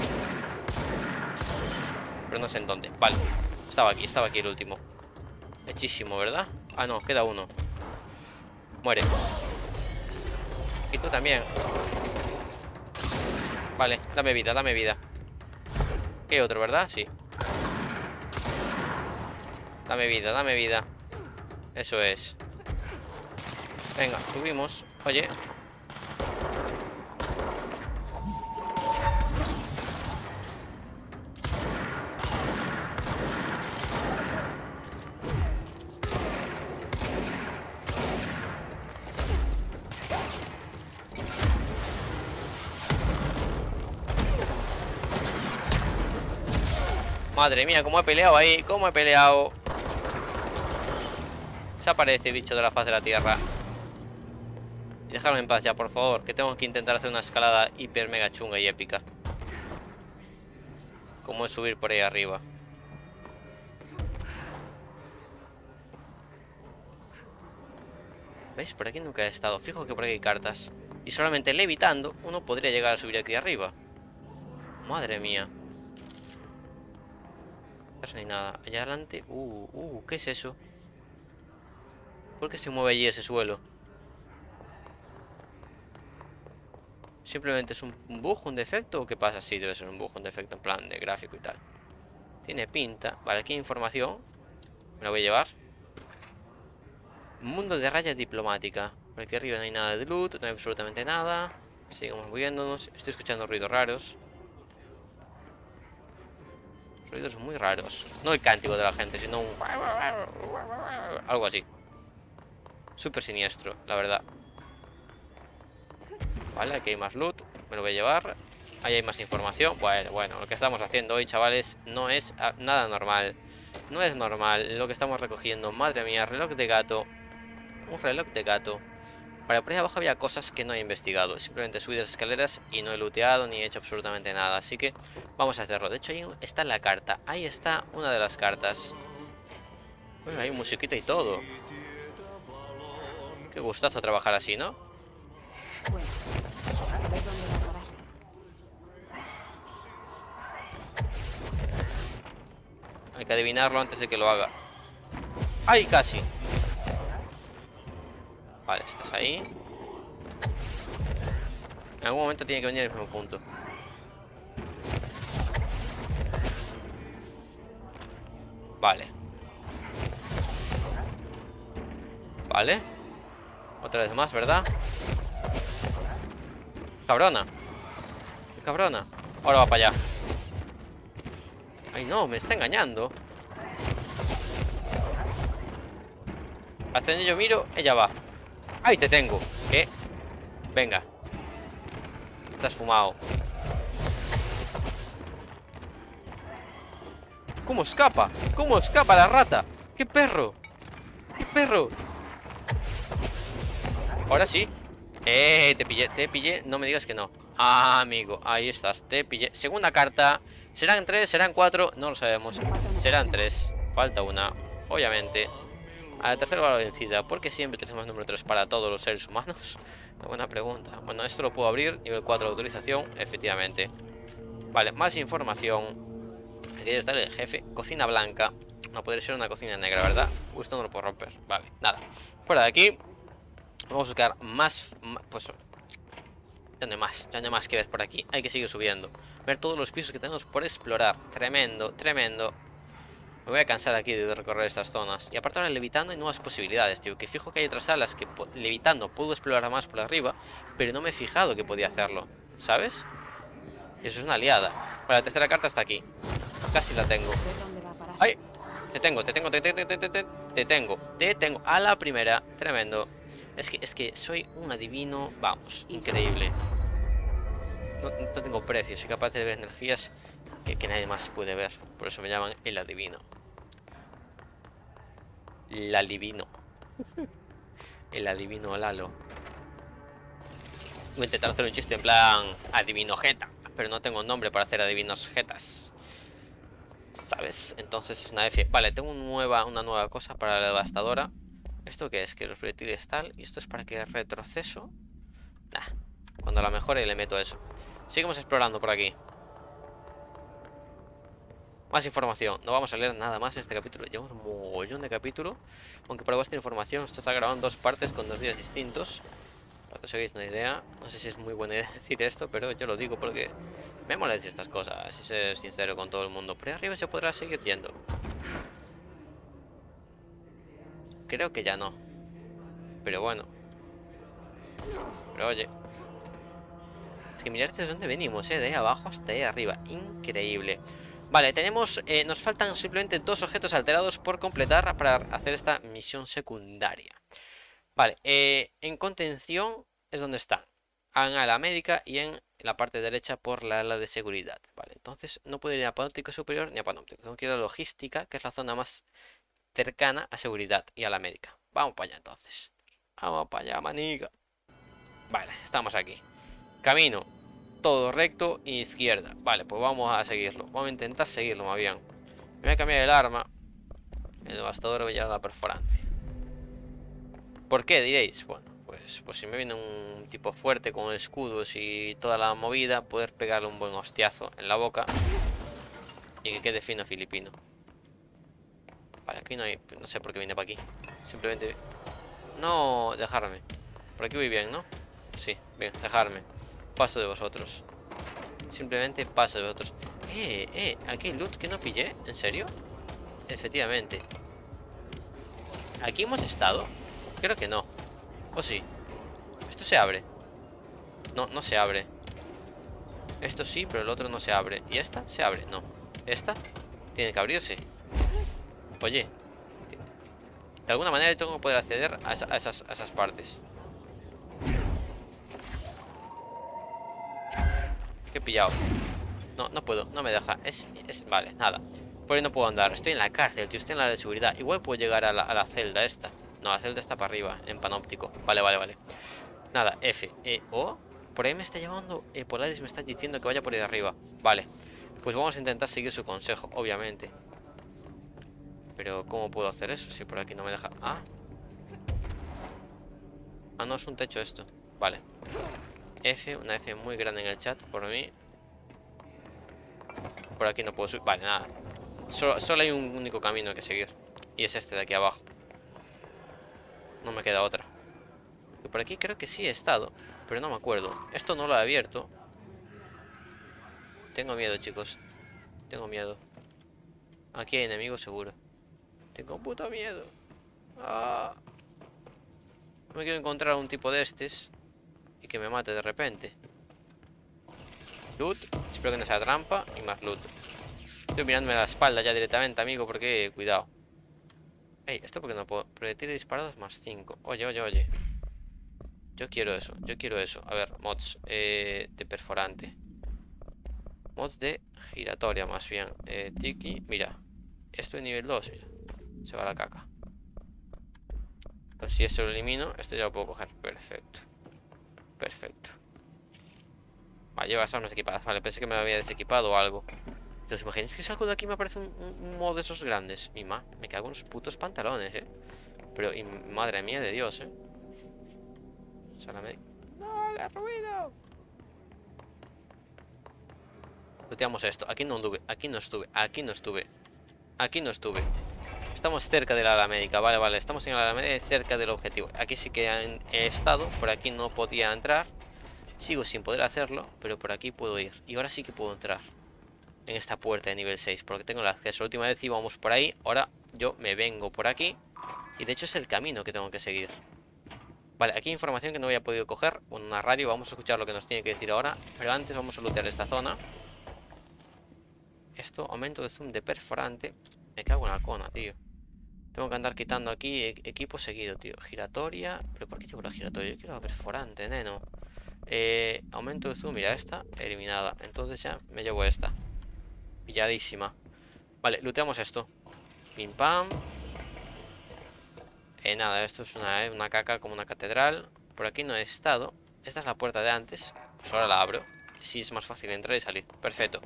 Speaker 2: pero no sé en dónde. Vale, estaba aquí el último. Hechísimo, ¿verdad? Ah, no, queda uno. Muere. Y tú también. Vale, dame vida, dame vida. ¿Qué otro, verdad? Sí. Dame vida, dame vida. Eso es. Venga, subimos. Oye. Madre mía, cómo he peleado ahí. Cómo he peleado. Desaparece, bicho de la faz de la tierra. Y dejarme en paz ya, por favor. Que tengo que intentar hacer una escalada hiper mega chunga y épica. Como es subir por ahí arriba. ¿Veis? Por aquí nunca he estado. Fijo que por aquí hay cartas. Y solamente levitando uno podría llegar a subir aquí arriba. Madre mía. No hay nada. Allá adelante. ¿Qué es eso? ¿Por qué se mueve allí ese suelo? ¿Simplemente es un bug, un defecto? ¿O qué pasa? Sí, debe ser un bug, un defecto en plan de gráfico y tal. Tiene pinta. Vale, aquí hay información. Me la voy a llevar. Mundo de raya diplomática. Por aquí arriba no hay nada de loot, no hay absolutamente nada. Seguimos moviéndonos. Estoy escuchando ruidos raros. Ruidos muy raros. No el cántico de la gente, sino un... algo así. Súper siniestro, la verdad. Vale, aquí hay más loot. Me lo voy a llevar. Ahí hay más información. Bueno, lo que estamos haciendo hoy, chavales, no es nada normal. No es normal lo que estamos recogiendo. Madre mía, reloj de gato. Un reloj de gato. Vale, por ahí abajo había cosas que no he investigado. Simplemente subí las escaleras y no he looteado ni he hecho absolutamente nada. Así que vamos a hacerlo. De hecho, ahí está la carta. Ahí está una de las cartas. Bueno, hay musiquita y todo. Qué gustazo trabajar así, ¿no?
Speaker 4: Bueno, a saber dónde va a parar.
Speaker 2: Hay que adivinarlo antes de que lo haga. ¡Ay, casi! Vale, estás ahí. En algún momento tiene que venir al mismo punto. Vale. Vale. Otra vez más, ¿verdad? Cabrona. Qué cabrona. Ahora va para allá. Ay, no, me está engañando. Hacia donde yo miro, ella va. ¡Ahí te tengo! ¿Qué? Venga. Estás fumado. ¿Cómo escapa? ¿Cómo escapa la rata? ¡Qué perro! ¡Qué perro! Ahora sí. Te pillé. No me digas que no. Ah, amigo, ahí estás. Te pillé. Segunda carta. ¿Serán 3? ¿Serán 4? No lo sabemos. Serán 3. Falta una, obviamente. A la tercera va la vencida. ¿Por qué siempre tenemos número 3 para todos los seres humanos? Una buena pregunta. Bueno, esto lo puedo abrir. Nivel 4 de autorización. Efectivamente. Vale, más información. Aquí está el jefe. Cocina blanca. No podría ser una cocina negra, ¿verdad? Esto no lo puedo romper. Vale, nada. Fuera de aquí. Vamos a buscar más. Pues. Ya no hay más que ver por aquí. Hay que seguir subiendo. Ver todos los pisos que tenemos por explorar. Tremendo, tremendo. Me voy a cansar aquí de recorrer estas zonas. Y aparte ahora levitando hay nuevas posibilidades, tío. Que fijo que hay otras salas que levitando puedo explorar más por arriba, pero no me he fijado que podía hacerlo, ¿sabes? Eso es una aliada. Bueno, la tercera carta está aquí. Casi la tengo. ¡Ay! Te tengo. A la primera. Tremendo. Es que soy un adivino, vamos, increíble. No tengo precio, soy capaz de ver energías que nadie más puede ver. Por eso me llaman el adivino. El adivino. El adivino Lalo. Voy a intentar hacer un chiste en plan adivino jeta, pero no tengo nombre para hacer adivinos jetas, ¿sabes? Entonces es una F. Vale, tengo una nueva cosa para la devastadora. ¿Esto qué es? Que los proyectiles tal. Y esto es para que retroceso. Nah, cuando la mejore le meto eso. Seguimos explorando por aquí. Más información. No vamos a leer nada más en este capítulo. Llevamos un mogollón de capítulo. Aunque para vuestra información, esto está grabado en 2 partes con 2 días distintos. Para que os hagáis una idea. No sé si es muy buena idea decir esto, pero yo lo digo porque me mola decir estas cosas y ser sincero con todo el mundo. Por ahí arriba se podrá seguir yendo. Creo que ya no. Pero bueno. Pero oye. Es que mirad desde dónde venimos, de ahí abajo hasta ahí arriba. Increíble. Vale, tenemos... nos faltan simplemente 2 objetos alterados por completar para hacer esta misión secundaria. Vale, en contención es donde están. En ala médica y en la parte derecha por la ala de seguridad. Vale, entonces no puedo ir a panóptico superior ni a panóptico. Tengo que ir a logística, que es la zona más cercana a seguridad y a la médica. Vamos para allá entonces. Vamos para allá, maniga. Vale, estamos aquí. Camino. Todo recto y izquierda. Vale, pues vamos a seguirlo. Vamos a intentar seguirlo más bien. Me voy a cambiar el arma. El devastador voy a llevar la perforante. ¿Por qué diréis? Bueno, pues si me viene un tipo fuerte con escudos y toda la movida, poder pegarle un buen hostiazo en la boca y que quede fino filipino. Vale, aquí no hay... No sé por qué viene para aquí. Simplemente... No, dejarme. Por aquí voy bien, ¿no? Sí, bien, dejarme. Paso de vosotros. Simplemente paso de vosotros. Aquí hay loot que no pillé. ¿En serio? Efectivamente. ¿Aquí hemos estado? Creo que no. ¿O sí? Esto se abre. No, no se abre. Esto sí, pero el otro no se abre. ¿Y esta? Se abre. No. Esta tiene que abrirse. Oye. De alguna manera tengo que poder acceder a esas partes. ¿Qué he pillado? No, no puedo. No me deja. Vale, nada. Por ahí no puedo andar. Estoy en la cárcel, tío. Estoy en la de seguridad. Igual puedo llegar a la celda esta. No, la celda está para arriba, en panóptico. Vale, vale, vale. Nada, F. O. Por ahí me está llevando. Polaris me está diciendo que vaya por ahí arriba. Vale. Pues vamos a intentar seguir su consejo, obviamente. Pero, ¿cómo puedo hacer eso? Si por aquí no me deja. Ah. Ah, no, es un techo esto. Vale. F, una F muy grande en el chat por mí. Por aquí no puedo subir. Vale, nada. Solo hay un único camino que seguir. Y es este de aquí abajo. No me queda otra. Y por aquí creo que sí he estado, pero no me acuerdo. Esto no lo he abierto. Tengo miedo, chicos. Tengo miedo. Aquí hay enemigos seguro. Tengo puto miedo. Ah. No me quiero encontrar a un tipo de estos y que me mate de repente. Loot. Espero que no sea trampa. Y más loot. Estoy mirándome la espalda ya directamente, amigo, porque... Cuidado. Ey, ¿esto porque no puedo? Proyectiles disparados más 5. Oye, oye, oye. Yo quiero eso, yo quiero eso. A ver, mods de perforante. Mods de giratoria, más bien. Tiki, mira. Esto de nivel 2, mira. Se va a la caca. Pues si esto lo elimino, esto ya lo puedo coger. Perfecto. Perfecto. Vale, lleva armas equipadas. Vale, pensé que me había desequipado o algo. ¿Os imagináis que salgo de aquí y me aparece un mod de esos grandes? Me cago en los putos pantalones, Pero, madre mía de Dios, Solamente... ¡No hagas ruido! Looteamos esto. Aquí no anduve, aquí no estuve, aquí no estuve. Aquí no estuve. Estamos cerca de la ala médica, vale, vale. Estamos en la ala médica cerca del objetivo. Aquí sí que he estado, por aquí no podía entrar. Sigo sin poder hacerlo, pero por aquí puedo ir. Y ahora sí que puedo entrar en esta puerta de nivel 6, porque tengo el acceso. La última vez íbamos por ahí, ahora yo me vengo por aquí. Y de hecho es el camino que tengo que seguir. Vale, aquí hay información que no había podido coger. Una radio, vamos a escuchar lo que nos tiene que decir ahora. Pero antes vamos a lootear esta zona. Esto, aumento de zoom de perforante. Me cago en la cona, tío. Tengo que andar quitando aquí equipo seguido, tío. Giratoria. ¿Pero por qué llevo la giratoria? Yo quiero la perforante, neno. Aumento de zoom, mira, esta eliminada. Entonces ya me llevo esta. Pilladísima. Vale, looteamos esto. Pim pam. Nada, esto es una caca como una catedral. Por aquí no he estado. Esta es la puerta de antes. Pues ahora la abro. Así es más fácil entrar y salir. Perfecto.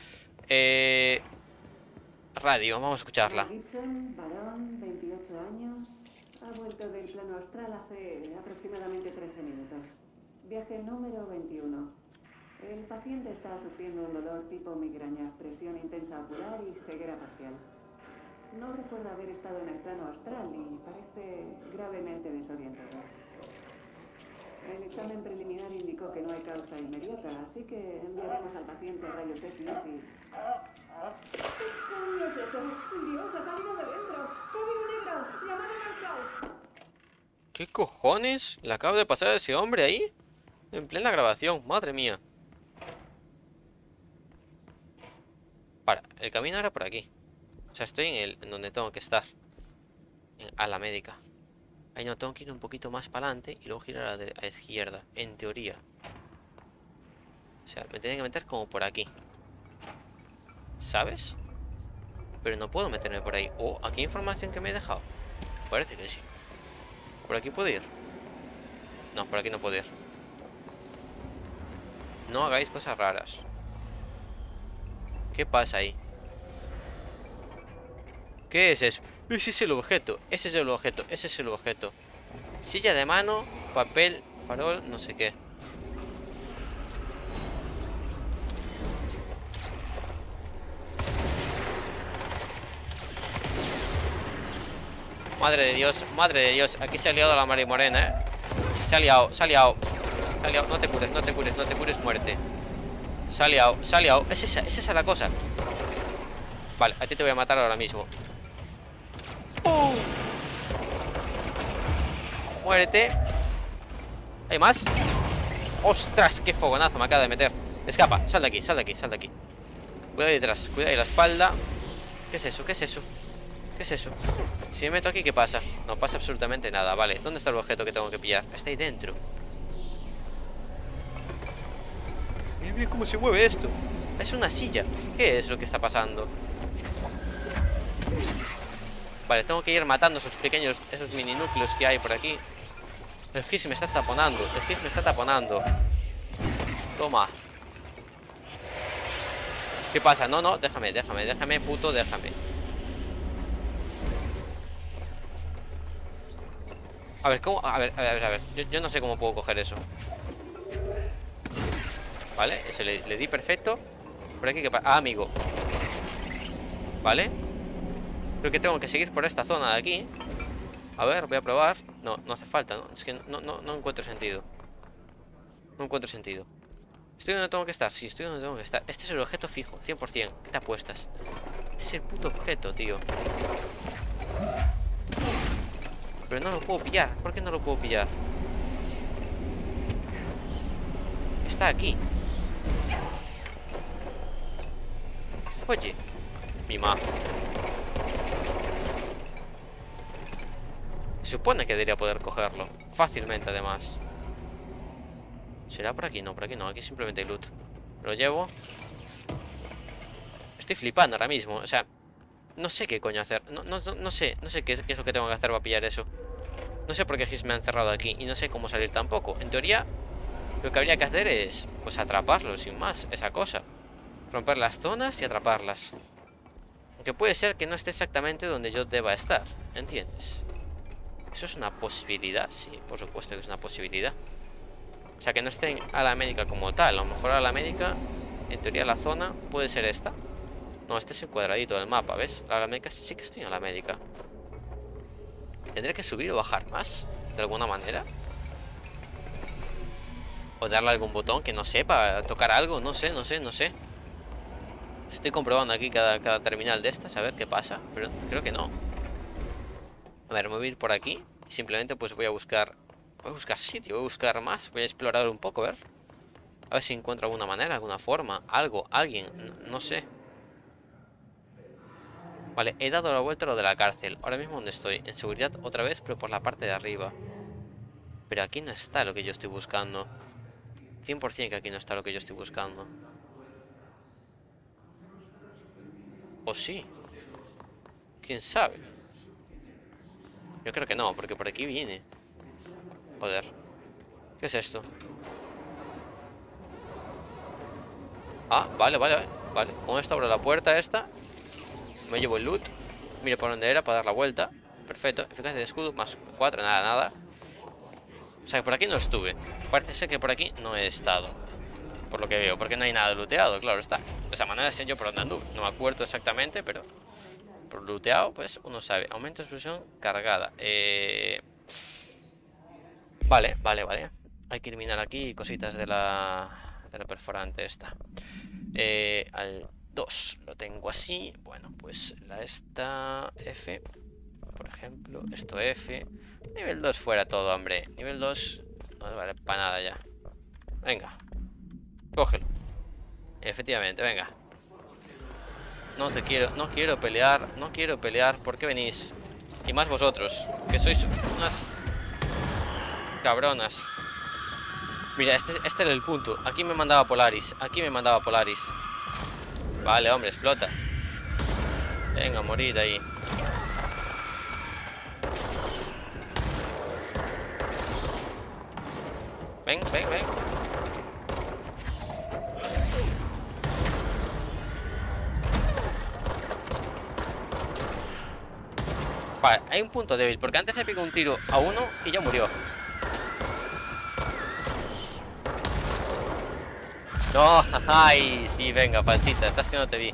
Speaker 2: Radio, vamos a escucharla.
Speaker 5: Gibson, varón, 28 años, ha vuelto del plano astral hace aproximadamente 13 minutos. Viaje número 21. El paciente está sufriendo un dolor tipo migraña, presión intensa ocular y ceguera parcial. No recuerda haber estado en el plano astral y parece gravemente desorientado. El examen preliminar indicó que no hay causa inmediata, así que enviaremos al paciente a rayos X y... ¿Qué coño es eso? ¡Dios, ha salido de dentro! ¡Código negro! ¡Llamada universal!
Speaker 2: ¿Qué cojones? ¿Le acabo de pasar a ese hombre ahí? En plena grabación, madre mía. Para, el camino era por aquí. O sea, estoy en donde tengo que estar. A la médica. Ahí no, tengo que ir un poquito más para adelante y luego girar a la izquierda, en teoría. O sea, me tenía que meter como por aquí. ¿Sabes? Pero no puedo meterme por ahí. Oh, ¿aquí hay información que me he dejado? Parece que sí. ¿Por aquí puedo ir? No, por aquí no puedo ir. No hagáis cosas raras. ¿Qué pasa ahí? ¿Qué es eso? Ese es el objeto, ese es el objeto, ese es el objeto. Silla de mano, papel, farol, no sé qué. Madre de Dios, aquí se ha liado la Mari Morena, ¿eh? Se ha liado, se ha liado. Se ha liado, no te cures, no te cures, no te cures, muerte. Se ha liado, se ha liado. Es esa la cosa. Vale, a ti te voy a matar ahora mismo. Muérete. ¿Hay más? ¡Ostras! ¡Qué fogonazo me acaba de meter! Escapa, sal de aquí, sal de aquí, sal de aquí. Cuidado ahí detrás, cuidado ahí la espalda. ¿Qué es eso? ¿Qué es eso? ¿Qué es eso? Si me meto aquí, ¿qué pasa? No pasa absolutamente nada, vale. ¿Dónde está el objeto que tengo que pillar? Está ahí dentro. Mira cómo se mueve esto. Es una silla. ¿Qué es lo que está pasando? Vale, tengo que ir matando esos pequeños, esos mini núcleos que hay por aquí. El Gis me está taponando, el Gis me está taponando. Toma. ¿Qué pasa? No, no, déjame, puto, déjame. A ver, ¿cómo? A ver. Yo no sé cómo puedo coger eso. Vale, ese le di perfecto. Por aquí, ¿qué pasa? Ah, amigo. Vale. Creo que tengo que seguir por esta zona de aquí. A ver, voy a probar. No, no hace falta, ¿no? Es que no encuentro sentido. No encuentro sentido. ¿Estoy donde tengo que estar? Sí, estoy donde tengo que estar. Este es el objeto fijo, 100%. ¿Qué te apuestas? Este es el puto objeto, tío. Pero no lo puedo pillar. ¿Por qué no lo puedo pillar? Está aquí. Oye, mima. Se supone que debería poder cogerlo fácilmente, además. ¿Será por aquí? No, por aquí no. Aquí simplemente hay loot. Lo llevo. Estoy flipando ahora mismo. O sea, no sé qué coño hacer. No sé qué es lo que tengo que hacer para pillar eso. No sé por qué Gis me ha encerrado aquí. Y no sé cómo salir tampoco. En teoría, lo que habría que hacer es, pues, atraparlo, sin más. Esa cosa. Romper las zonas y atraparlas. Aunque puede ser que no esté exactamente donde yo deba estar. ¿Entiendes? ¿Eso es una posibilidad? Sí, por supuesto que es una posibilidad. O sea, que no estén a la médica como tal. A lo mejor a la médica, en teoría la zona puede ser esta. No, este es el cuadradito del mapa, ¿ves? A la médica sí que estoy a la médica. ¿Tendré que subir o bajar más? ¿De alguna manera? O darle algún botón que no sé, para tocar algo. No sé. Estoy comprobando aquí cada terminal de estas, a ver qué pasa. Pero creo que no. A ver, me voy a ir por aquí. Y simplemente pues voy a buscar sitio, voy a buscar más. Voy a explorar un poco, a ver. A ver si encuentro alguna manera, alguna forma, algo, alguien, no sé. Vale, he dado la vuelta a lo de la cárcel. Ahora mismo donde estoy, en seguridad otra vez, pero por la parte de arriba. Pero aquí no está lo que yo estoy buscando. 100% que aquí no está lo que yo estoy buscando. ¿O sí? ¿Quién sabe? Yo creo que no, porque por aquí viene. Joder. ¿Qué es esto? Ah, vale. Con esto abro la puerta esta. Me llevo el loot. Mire por dónde era para dar la vuelta. Perfecto. Eficacia de escudo más 4. Nada. O sea que por aquí no estuve. Parece ser que por aquí no he estado. Por lo que veo. Porque no hay nada looteado, claro está. De esa manera sé yo por dónde anduve. No me acuerdo exactamente, pero por looteado, pues uno sabe. Aumento de explosión cargada. Vale. Hay que eliminar aquí cositas de la perforante esta. Al 2 lo tengo así. Bueno, pues esta F, por ejemplo. Esto F. Nivel 2 fuera todo, hombre. Nivel 2 no vale para nada ya. Venga. Cógelo. Efectivamente, venga. No quiero pelear. ¿Por qué venís? Y más vosotros, que sois unas cabronas. Mira, este era el punto. Aquí me mandaba Polaris. Vale, hombre, explota. Venga, morid ahí. Ven. Vale, hay un punto débil, porque antes le pegó un tiro a uno y ya murió. No, ay, sí, venga, Panchita, estás que no te vi.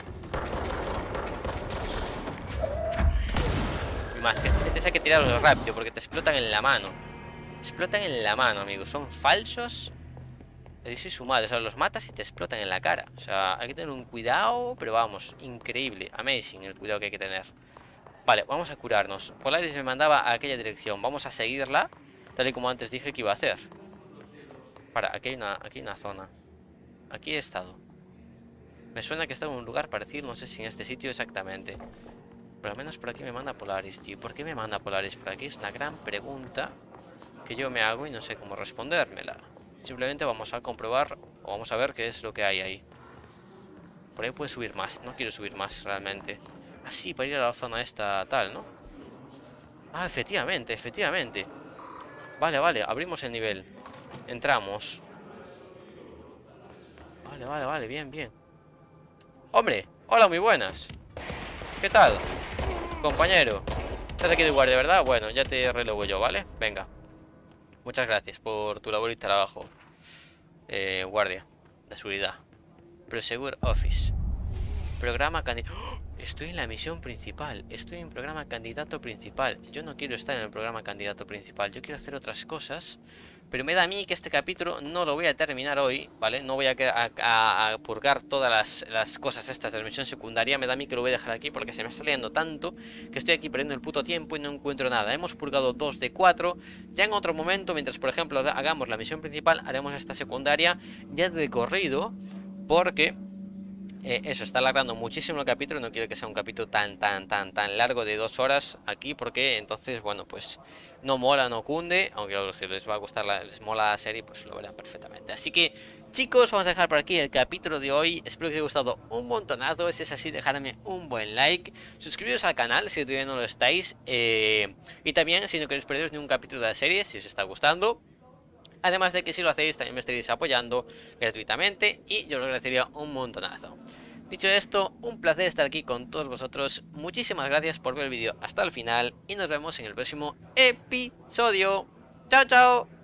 Speaker 2: Y más, que tienes que tirarlos rápido porque te explotan en la mano. Amigos, son falsos. Le dices su madre, o sea, los matas y te explotan en la cara. O sea, hay que tener un cuidado, pero vamos, increíble, amazing el cuidado que hay que tener. Vale, vamos a curarnos. Polaris me mandaba a aquella dirección. Vamos a seguirla, tal y como antes dije que iba a hacer. Para, aquí hay una zona. Aquí he estado. Me suena que he estado en un lugar parecido. No sé si en este sitio exactamente. Pero al menos por aquí me manda Polaris, tío. ¿Por qué me manda Polaris por aquí? Es una gran pregunta que yo me hago y no sé cómo respondérmela. Simplemente vamos a comprobar o vamos a ver qué es lo que hay ahí. Por ahí puede subir más. No quiero subir más realmente. Así, para ir a la zona esta tal, ¿no? Ah, efectivamente. Vale, abrimos el nivel. Entramos. Vale, bien. Hombre, hola, muy buenas. ¿Qué tal? Compañero. Estás aquí de guardia, ¿verdad? Bueno, ya te relevo yo, ¿vale? Venga. Muchas gracias por tu labor y trabajo. Guardia de seguridad. Prosegur Office. Programa candidato. ¡Oh! Estoy en la misión principal. Estoy en programa candidato principal. Yo no quiero estar en el programa candidato principal. Yo quiero hacer otras cosas. Pero me da a mí que este capítulo no lo voy a terminar hoy, ¿vale? No voy a purgar todas las cosas estas de la misión secundaria. Me da a mí que lo voy a dejar aquí porque se me está liando tanto que estoy aquí perdiendo el puto tiempo y no encuentro nada. Hemos purgado 2 de 4. Ya en otro momento, mientras por ejemplo hagamos la misión principal, haremos esta secundaria ya de corrido. Porque eso, está alargando muchísimo el capítulo. No quiero que sea un capítulo tan largo de 2 horas aquí, porque entonces, bueno, pues no mola, no cunde. Aunque a los que les va a gustar, les mola la serie, pues lo verán perfectamente. Así que, chicos, vamos a dejar por aquí el capítulo de hoy. Espero que os haya gustado un montonazo. Si es así, dejadme un buen like. Suscribiros al canal si todavía no lo estáis. Y también, si no queréis perderos ni un capítulo de la serie, si os está gustando. Además de que si lo hacéis también me estaréis apoyando gratuitamente y yo lo agradecería un montonazo. Dicho esto, un placer estar aquí con todos vosotros. Muchísimas gracias por ver el vídeo hasta el final y nos vemos en el próximo episodio. ¡Chao, chao!